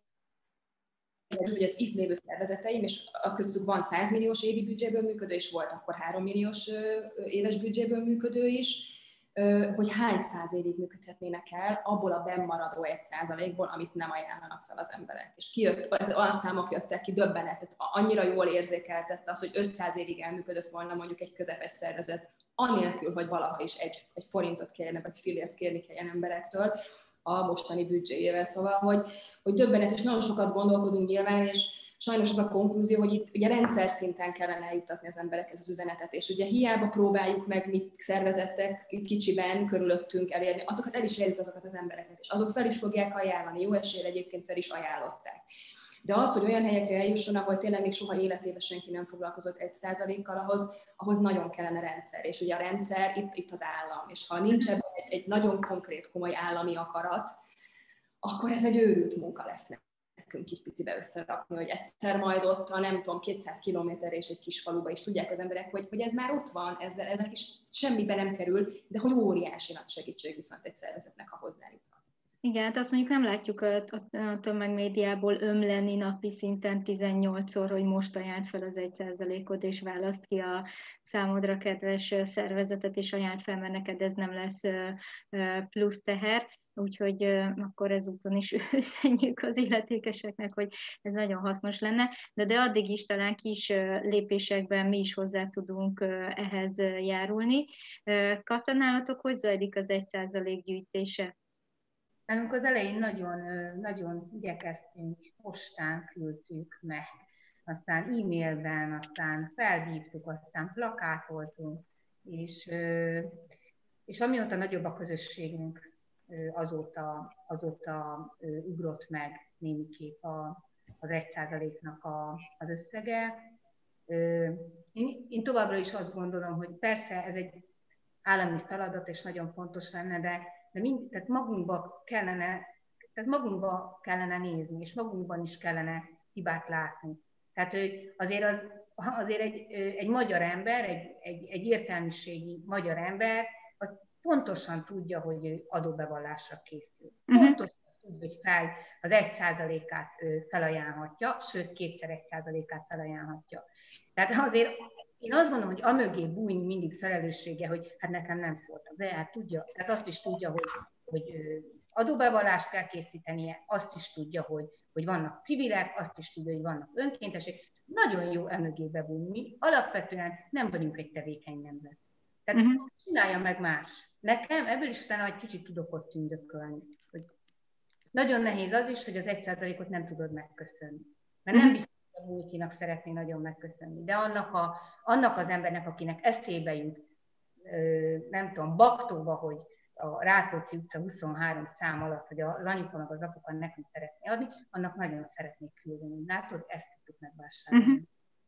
hogy az itt lévő szervezeteim, és a köztük van 100 milliós évi büdzséből működő, és volt akkor 3 milliós éves büdzséből működő is, hogy hány 100 évig működhetnének el abból a bennmaradó 1%-ból, amit nem ajánlanak fel az emberek. És olyan számok jöttek ki, döbbenet, tehát annyira jól érzékeltette az, hogy 500 évig elműködött volna mondjuk egy közepes szervezet, anélkül, hogy valaha is egy forintot kérjenek, vagy fillért kérni kelljen emberektől a mostani büdzséjével. Szóval, hogy döbbenet, és nagyon sokat gondolkodunk nyilván, és sajnos az a konklúzió, hogy itt ugye rendszer szinten kellene eljuttatni az emberekhez az üzenetet, és ugye hiába próbáljuk meg mi szervezetek kicsiben körülöttünk elérni, azokat el is érjük azokat az embereket, és azok fel is fogják ajánlani, jó eséllyel egyébként fel is ajánlották. De az, hogy olyan helyekre eljusson, ahol tényleg még soha életében senki nem foglalkozott 1%-kal, ahhoz nagyon kellene rendszer. És ugye a rendszer itt az állam. És ha nincs ebben egy nagyon konkrét, komoly állami akarat, akkor ez egy őrült munka lesz nekünk így picibe összerakni, hogy egyszer majd ott a nem tudom, 200 kilométerre és egy kis faluba is tudják az emberek, hogy ez már ott van, ezzel is semmibe nem kerül, de hogy óriási nagy segítség viszont egy szervezetnek, ha hozzájut. Igen, hát azt mondjuk nem látjuk a tömegmédiából ömleni napi szinten 18-szor, hogy most ajánlt fel az 1%-ot, és választ ki a számodra kedves szervezetet, és ajánlt fel, mert neked ez nem lesz plusz teher. Úgyhogy akkor ezúton is üzenjük az illetékeseknek, hogy ez nagyon hasznos lenne, de addig is talán kis lépésekben mi is hozzá tudunk ehhez járulni. Kata, nálatok hogy zajlik az 1% gyűjtése? Nálunk az elején nagyon igyekeztünk, postán küldtük meg, aztán e-mailben, aztán felhívtuk, aztán plakátoltunk, és amióta nagyobb a közösségünk, azóta ugrott meg némiképp az 1%-nak az összege. Én továbbra is azt gondolom, hogy persze ez egy állami feladat, és nagyon fontos lenne, tehát magunkba kellene nézni, és magunkban is kellene hibát látni. Tehát azért egy magyar ember, egy értelmiségi magyar ember, az pontosan tudja, hogy ő adóbevallásra készül. Pontosan tudja, hogy az 1%-át felajánlhatja, sőt, 2x1%-át felajánlhatja. Tehát azért én azt gondolom, hogy amögé bújni mindig felelőssége, hogy hát nekem nem szóltak, de hát tudja, tehát azt is tudja, hogy adóbevallást kell készítenie, azt is tudja, hogy vannak civilek, azt is tudja, hogy vannak önkéntesek. Nagyon jó emögé bebújni. Mi alapvetően nem vagyunk egy tevékeny nemzet. Tehát csinálja meg más. Nekem ebből is talán egy kicsit tudok ott tündökölni. Hogy nagyon nehéz az is, hogy az 1%-ot nem tudod megköszönni. Mert nem biztos, a multinak szeretné nagyon megköszönni. De annak az embernek, akinek eszébe jut, nem tudom, Baktóba, hogy a Rákóczi utca 23 szám alatt, hogy az anyuka meg az apuka nekem szeretné adni, annak nagyon szeretnék küldeni. Látod, ezt tudtuk megvásárolni.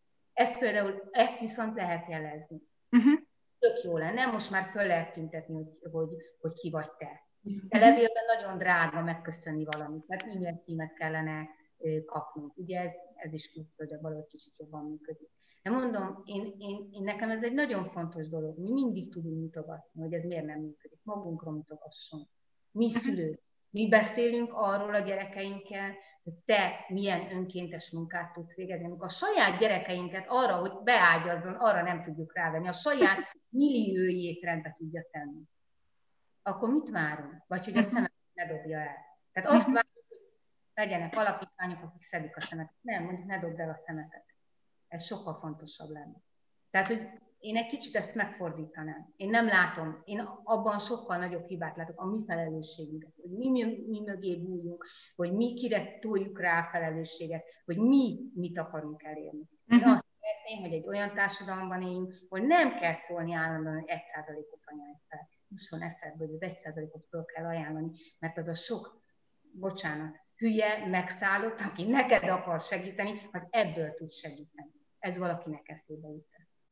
Ezt viszont lehet jelezni. Tök jó lenne, most már föl lehet tüntetni, hogy ki vagy te. De levélben nagyon drága megköszönni valamit, mert e-mail címet kellene kapnunk. Ugye ez is külföldön valahogy kicsit jobban működik. De mondom, nekem ez egy nagyon fontos dolog. Mi mindig tudunk mutogatni, hogy ez miért nem működik. Magunkra mutogassunk. Mi szülők. Mi beszélünk arról a gyerekeinkkel, hogy te milyen önkéntes munkát tudsz végezni. Amikor a saját gyerekeinket arra, hogy beágyazzon, arra nem tudjuk rávenni, a saját milliójét rendbe tudja tenni. Akkor mit várunk? Vagy hogy a szemet ne dobja el. Tehát azt várjuk, hogy legyenek alapítványok, akik szedik a szemetet. Nem, mondjuk ne dobd el a szemetet. Ez sokkal fontosabb lenne. Tehát, hogy én egy kicsit ezt megfordítanám. Én nem látom, én abban sokkal nagyobb hibát látok, a mi felelősségünket, hogy mi mögé bújjunk, hogy mi kire toljuk rá a felelősséget, hogy mi mit akarunk elérni. Én azt szeretném, hogy egy olyan társadalomban éljünk, hogy nem kell szólni állandóan, hogy 1%-ot ajánlj fel. Most van eszedből, hogy az 1%-ot föl kell ajánlani, mert az a sok, bocsánat, hülye, megszállott, aki neked akar segíteni, az ebből tud segíteni. ez valakinek eszébe jut.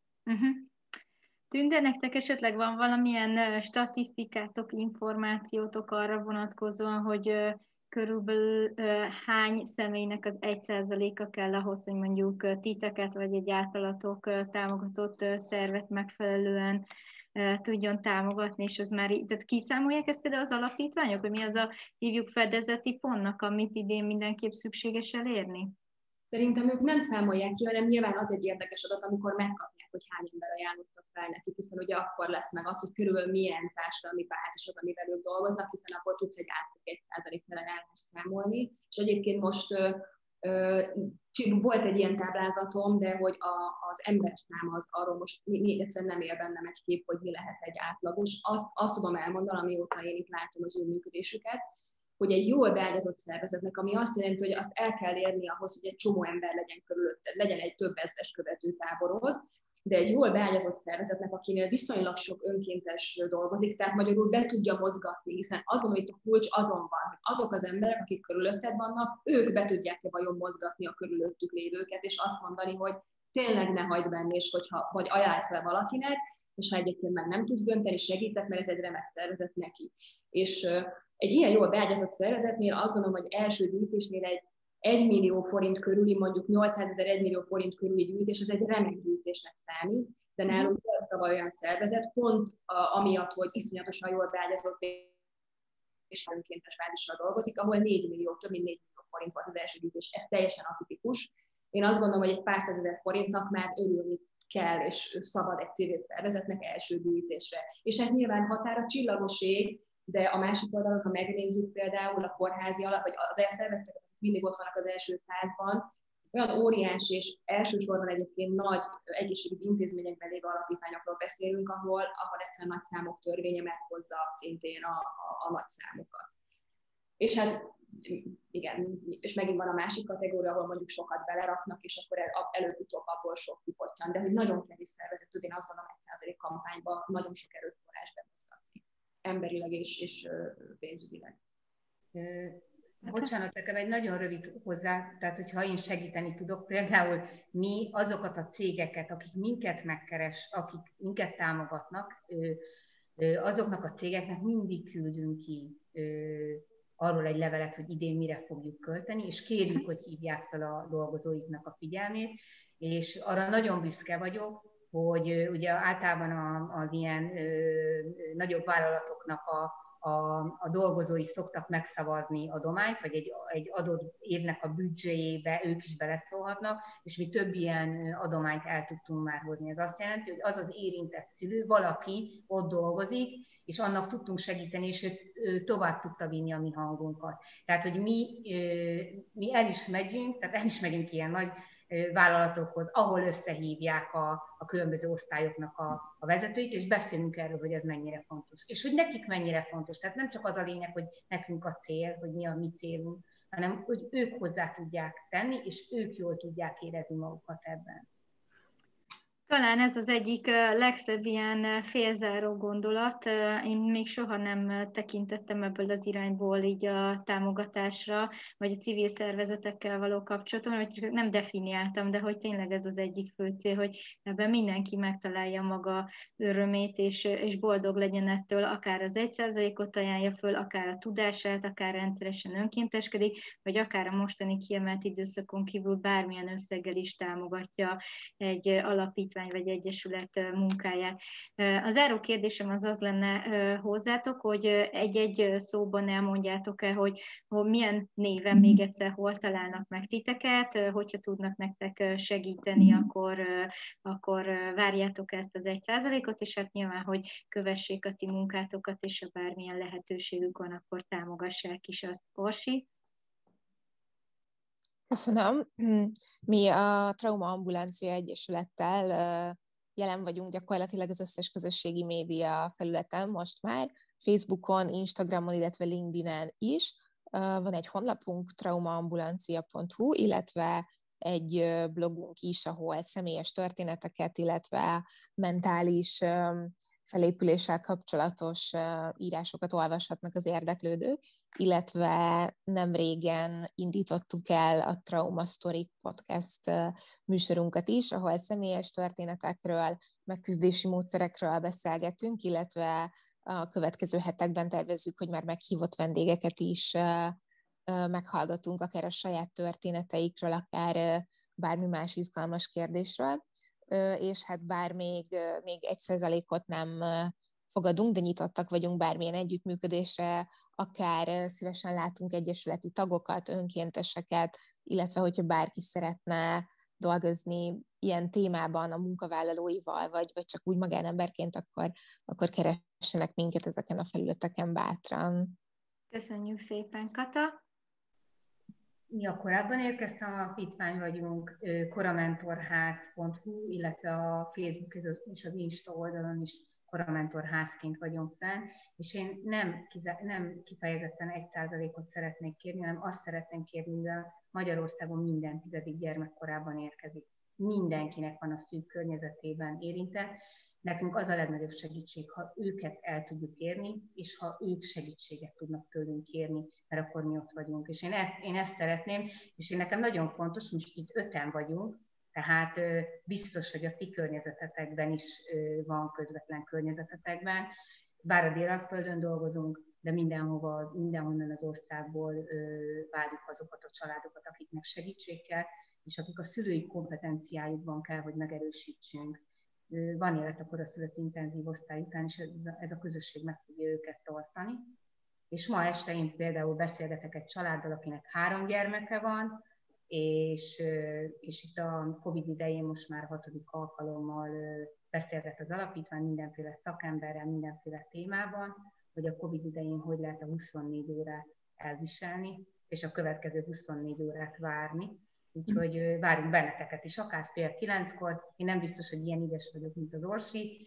Tünde, nektek esetleg van valamilyen statisztikátok, információtok arra vonatkozóan, hogy körülbelül hány személynek az 1%-a kell ahhoz, hogy mondjuk titeket vagy egy általatok támogatott szervet megfelelően tudjon támogatni, és az már tehát kiszámolják ezt például az alapítványok, hogy mi az a hívjuk fedezeti pontnak, amit idén mindenképp szükséges elérni? Szerintem ők nem számolják ki, hanem nyilván az egy érdekes adat, amikor megkapják, hogy hány ember ajánlotta fel nekik, hiszen ugye akkor lesz meg az, hogy körülbelül milyen társadalmi bázis az, amivel ők dolgoznak, hiszen akkor tudsz egy átlag 1%-nál számolni. És egyébként most volt egy ilyen táblázatom, de hogy az emberszám az arról most még egyszerűen nem él bennem egy kép, hogy mi lehet egy átlagos. Azt tudom elmondani, amióta én itt látom az ő működésüket, hogy egy jól beágyazott szervezetnek, ami azt jelenti, hogy azt el kell érni ahhoz, hogy egy csomó ember legyen körülötted, legyen egy több ezres követőtáborod, de egy jól beágyazott szervezetnek, akinél viszonylag sok önkéntes dolgozik, tehát magyarul be tudja mozgatni, hiszen azt gondolom, hogy a kulcs azon van, hogy azok az emberek, akik körülötted vannak, ők be tudják-e vajon mozgatni a körülöttük lévőket, és azt mondani, hogy tényleg ne hagyd benni, és vagy ajánlj fel valakinek, és ha egyébként már nem tudsz dönteni, segítek, mert ez egy remek szervezet neki. És egy ilyen jól beágyazott szervezetnél azt gondolom, hogy első gyűjtésnél egy 1 millió forint körüli, mondjuk 800 000 1 millió forint körüli gyűjtés, az egy remek gyűjtésnek számít, de nálunk volt tavaly olyan szervezet, pont amiatt, hogy iszonyatosan jól beágyazott és önkéntes bázissal dolgozik, ahol 4 millió, több mint 4 millió forint volt az első gyűjtés. Ez teljesen atipikus. Én azt gondolom, hogy egy pár százezer forintnak már örülni kell, és szabad egy civil szervezetnek első gyűjtésre. És hát nyilván határa csillagoség, de a másik oldalon, ha megnézzük például a kórházi alap, vagy az elszervezetek, akik mindig ott vannak az első százban, olyan óriási és elsősorban egyébként nagy egészségügyi intézményekben lévő alapítványokról beszélünk, ahol egyszerűen nagy számok törvénye meghozza szintén a nagy számokat. És hát igen, és megint van a másik kategória, ahol mondjuk sokat beleraknak, és akkor előbb-utóbb abból sok kipottyan. De hogy nagyon kevés szervezet tud, én azt gondolom, 1% kampányban nagyon sok erőforrás bemozgatni. Emberileg és pénzügyileg. Bocsánat, nekem egy nagyon rövid hozzá, tehát hogyha én segíteni tudok, például mi azokat a cégeket, akik minket akik minket támogatnak, azoknak a cégeknek mindig küldünk ki arról egy levelet, hogy idén mire fogjuk költeni, és kérjük, hogy hívják fel a dolgozóiknak a figyelmét, és arra nagyon büszke vagyok, hogy ugye általában az ilyen nagyobb vállalatoknak a dolgozói szoktak megszavazni adományt, vagy egy adott évnek a büdzséjébe ők is beleszólhatnak, és mi több ilyen adományt el tudtunk már hozni. Ez azt jelenti, hogy az az érintett szülő, valaki ott dolgozik, és annak tudtunk segíteni, és ő tovább tudta vinni a mi hangunkat. Tehát, hogy mi el is megyünk ilyen nagy vállalatokhoz, ahol összehívják a különböző osztályoknak a vezetőit, és beszélünk erről, hogy ez mennyire fontos. És hogy nekik mennyire fontos. Tehát nem csak az a lényeg, hogy nekünk a cél, hogy mi a mi célunk, hanem hogy ők hozzá tudják tenni, és ők jól tudják érezni magukat ebben. Talán ez az egyik legszebb ilyen félzáró gondolat. Én még soha nem tekintettem ebből az irányból így a támogatásra, vagy a civil szervezetekkel való kapcsolatom, vagy csak nem definiáltam, de hogy tényleg ez az egyik fő cél, hogy ebben mindenki megtalálja maga örömét, és boldog legyen ettől, akár az 1%-ot ajánlja föl, akár a tudását, akár rendszeresen önkénteskedik, vagy akár a mostani kiemelt időszakon kívül bármilyen összeggel is támogatja egy alapítvány vagy egyesület munkáját. Az záró kérdésem az lenne hozzátok, hogy egy-egy szóban elmondjátok-e, hogy milyen néven még egyszer hol találnak meg titeket, hogyha tudnak nektek segíteni, akkor várjátok ezt az 1%-ot, és hát nyilván, hogy kövessék a ti munkátokat, és ha bármilyen lehetőségük van, akkor támogassák is azt. Orsi? Köszönöm. Mi a Trauma Ambulancia Egyesülettel jelen vagyunk gyakorlatilag az összes közösségi média felületen most már, Facebookon, Instagramon, illetve LinkedIn-en is. Van egy honlapunk, traumaambulancia.hu, illetve egy blogunk is, ahol személyes történeteket, illetve mentális felépüléssel kapcsolatos írásokat olvashatnak az érdeklődők, illetve nem régen indítottuk el a Trauma Story podcast műsorunkat is, ahol személyes történetekről, megküzdési módszerekről beszélgetünk, illetve a következő hetekben tervezzük, hogy már meghívott vendégeket is meghallgatunk, akár a saját történeteikről, akár bármi más izgalmas kérdésről, és hát bár még 1%-ot nem fogadunk, de nyitottak vagyunk bármilyen együttműködésre, akár szívesen látunk egyesületi tagokat, önkénteseket, illetve hogyha bárki szeretne dolgozni ilyen témában a munkavállalóival, vagy csak úgy magánemberként, akkor keressenek minket ezeken a felületeken bátran. Köszönjük szépen, Kata! Mi a korábban érkeztem alapítvány vagyunk, koramentorház.hu, illetve a Facebook és az Insta oldalon is koramentorházként vagyunk fenn, és én nem kifejezetten 1%-ot szeretnék kérni, hanem azt szeretném kérni, mivel Magyarországon minden 10. gyermekkorában érkezik. Mindenkinek van a szűk környezetében érintett. Nekünk az a legnagyobb segítség, ha őket el tudjuk érni, és ha ők segítséget tudnak tőlünk kérni, mert akkor mi ott vagyunk. És én ezt szeretném, és nekem nagyon fontos, most itt 5-en vagyunk, tehát biztos, hogy a ti környezetetekben is van közvetlen környezetetekben, bár a Dél-Földön dolgozunk, de mindenhonnan az országból várjuk azokat a családokat, akiknek segítség kell, és akik a szülői kompetenciájukban kell, hogy megerősítsünk. Van élet a koraszülött intenzív osztály után, és ez a közösség meg fogja őket tartani. És ma este én például beszélgetek egy családdal, akinek 3 gyermeke van, és itt a Covid idején most már 6. alkalommal beszélget az alapítvány mindenféle szakemberrel, mindenféle témában, hogy a Covid idején hogy lehet a 24 órát elviselni, és a következő 24 órát várni. Úgyhogy várunk benneteket is, akár 8:30. Én nem biztos, hogy ilyen ügyes vagyok, mint az Orsi,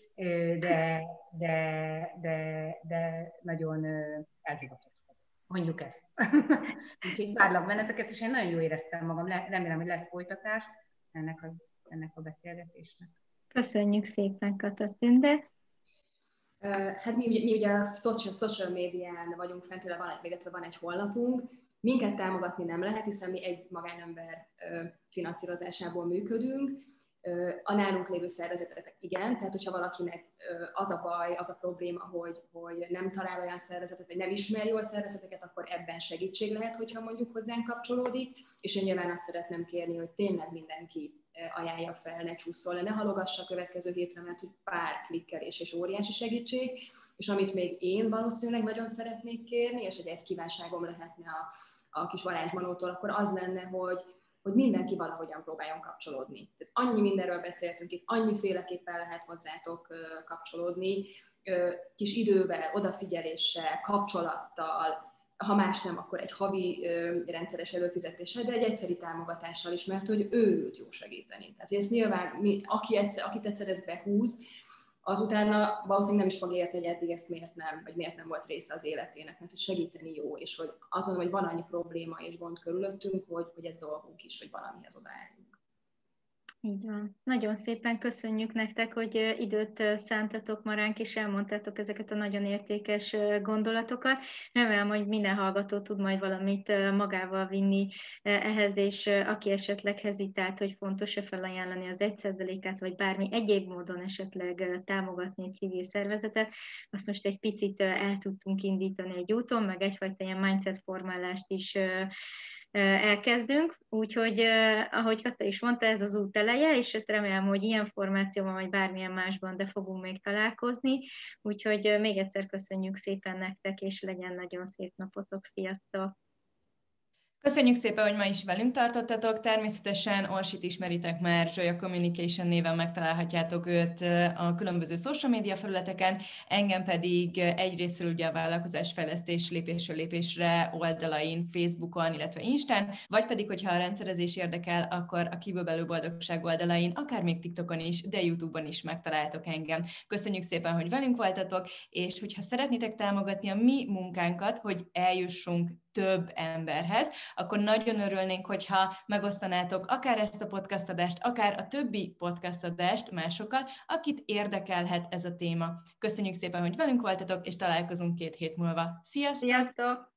de nagyon elhivatott vagyok. Mondjuk ezt. Úgyhogy várlak benneteket, és én nagyon jól éreztem magam. Remélem, hogy lesz folytatás ennek a beszélgetésnek. Köszönjük szépen, Kata Tünde. Hát mi ugye a social médián vagyunk fent, illetve van egy honlapunk. Minket támogatni nem lehet, hiszen mi egy magánember finanszírozásából működünk. A nálunk lévő szervezetek igen, tehát hogyha valakinek az a baj, az a probléma, hogy nem talál olyan szervezetet, vagy nem ismer jól szervezeteket, akkor ebben segítség lehet, hogyha mondjuk hozzánk kapcsolódik, és én nyilván azt szeretném kérni, hogy tényleg mindenki ajánlja fel, ne csúszol le, ne halogassa a következő hétre, mert hogy pár klikkelés és óriási segítség, és amit még én valószínűleg nagyon szeretnék kérni, és egy kívánságom lehetne a kis varázsmanótól, akkor az lenne, hogy mindenki valahogyan próbáljon kapcsolódni. Tehát annyi mindenről beszéltünk itt, annyiféleképpen lehet hozzátok kapcsolódni, kis idővel, odafigyeléssel, kapcsolattal, ha más nem, akkor egy havi rendszeres előfizetéssel, de egy egyszeri támogatással is, mert hogy ő jó segíteni. Tehát hogy ez nyilván, akit egyszer ez behúz, azutána valószínűleg nem is fog érteni, hogy eddig ezt miért nem volt része az életének, mert hogy segíteni jó, és hogy azt mondom, hogy van annyi probléma és gond körülöttünk, hogy ez dolgunk is, hogy valamihez odaálljunk. Így van. Nagyon szépen köszönjük nektek, hogy időt szántatok ma ránk, és elmondtátok ezeket a nagyon értékes gondolatokat. Remélem, hogy minden hallgató tud majd valamit magával vinni ehhez, és aki esetleg hezitált, hogy fontos-e felajánlani az 1%-át, vagy bármi egyéb módon esetleg támogatni egy civil szervezetet, azt most egy picit el tudtunk indítani egy úton, meg egyfajta ilyen mindset formálást is elkezdünk, úgyhogy ahogy Kata is mondta, ez az út eleje, és remélem, hogy ilyen formációban, vagy bármilyen másban, de fogunk még találkozni, úgyhogy még egyszer köszönjük szépen nektek, és legyen nagyon szép napotok, sziasztok! Köszönjük szépen, hogy ma is velünk tartottatok. Természetesen Orsit ismeritek már, Zsolya Communication néven megtalálhatjátok őt a különböző social media felületeken, engem pedig egyrésztről ugye a vállalkozásfejlesztés lépésről lépésre oldalain, Facebookon, illetve Instán, vagy pedig, hogyha a rendszerezés érdekel, akkor a Kívülbelül Boldogság oldalain, akár még TikTokon is, de YouTube-on is megtaláltok engem. Köszönjük szépen, hogy velünk voltatok, és hogyha szeretnétek támogatni a mi munkánkat, hogy eljussunk több emberhez, akkor nagyon örülnénk, hogyha megosztanátok akár ezt a podcastadást, akár a többi podcastadást másokkal, akit érdekelhet ez a téma. Köszönjük szépen, hogy velünk voltatok, és találkozunk 2 hét múlva. Sziasztok! Sziasztok!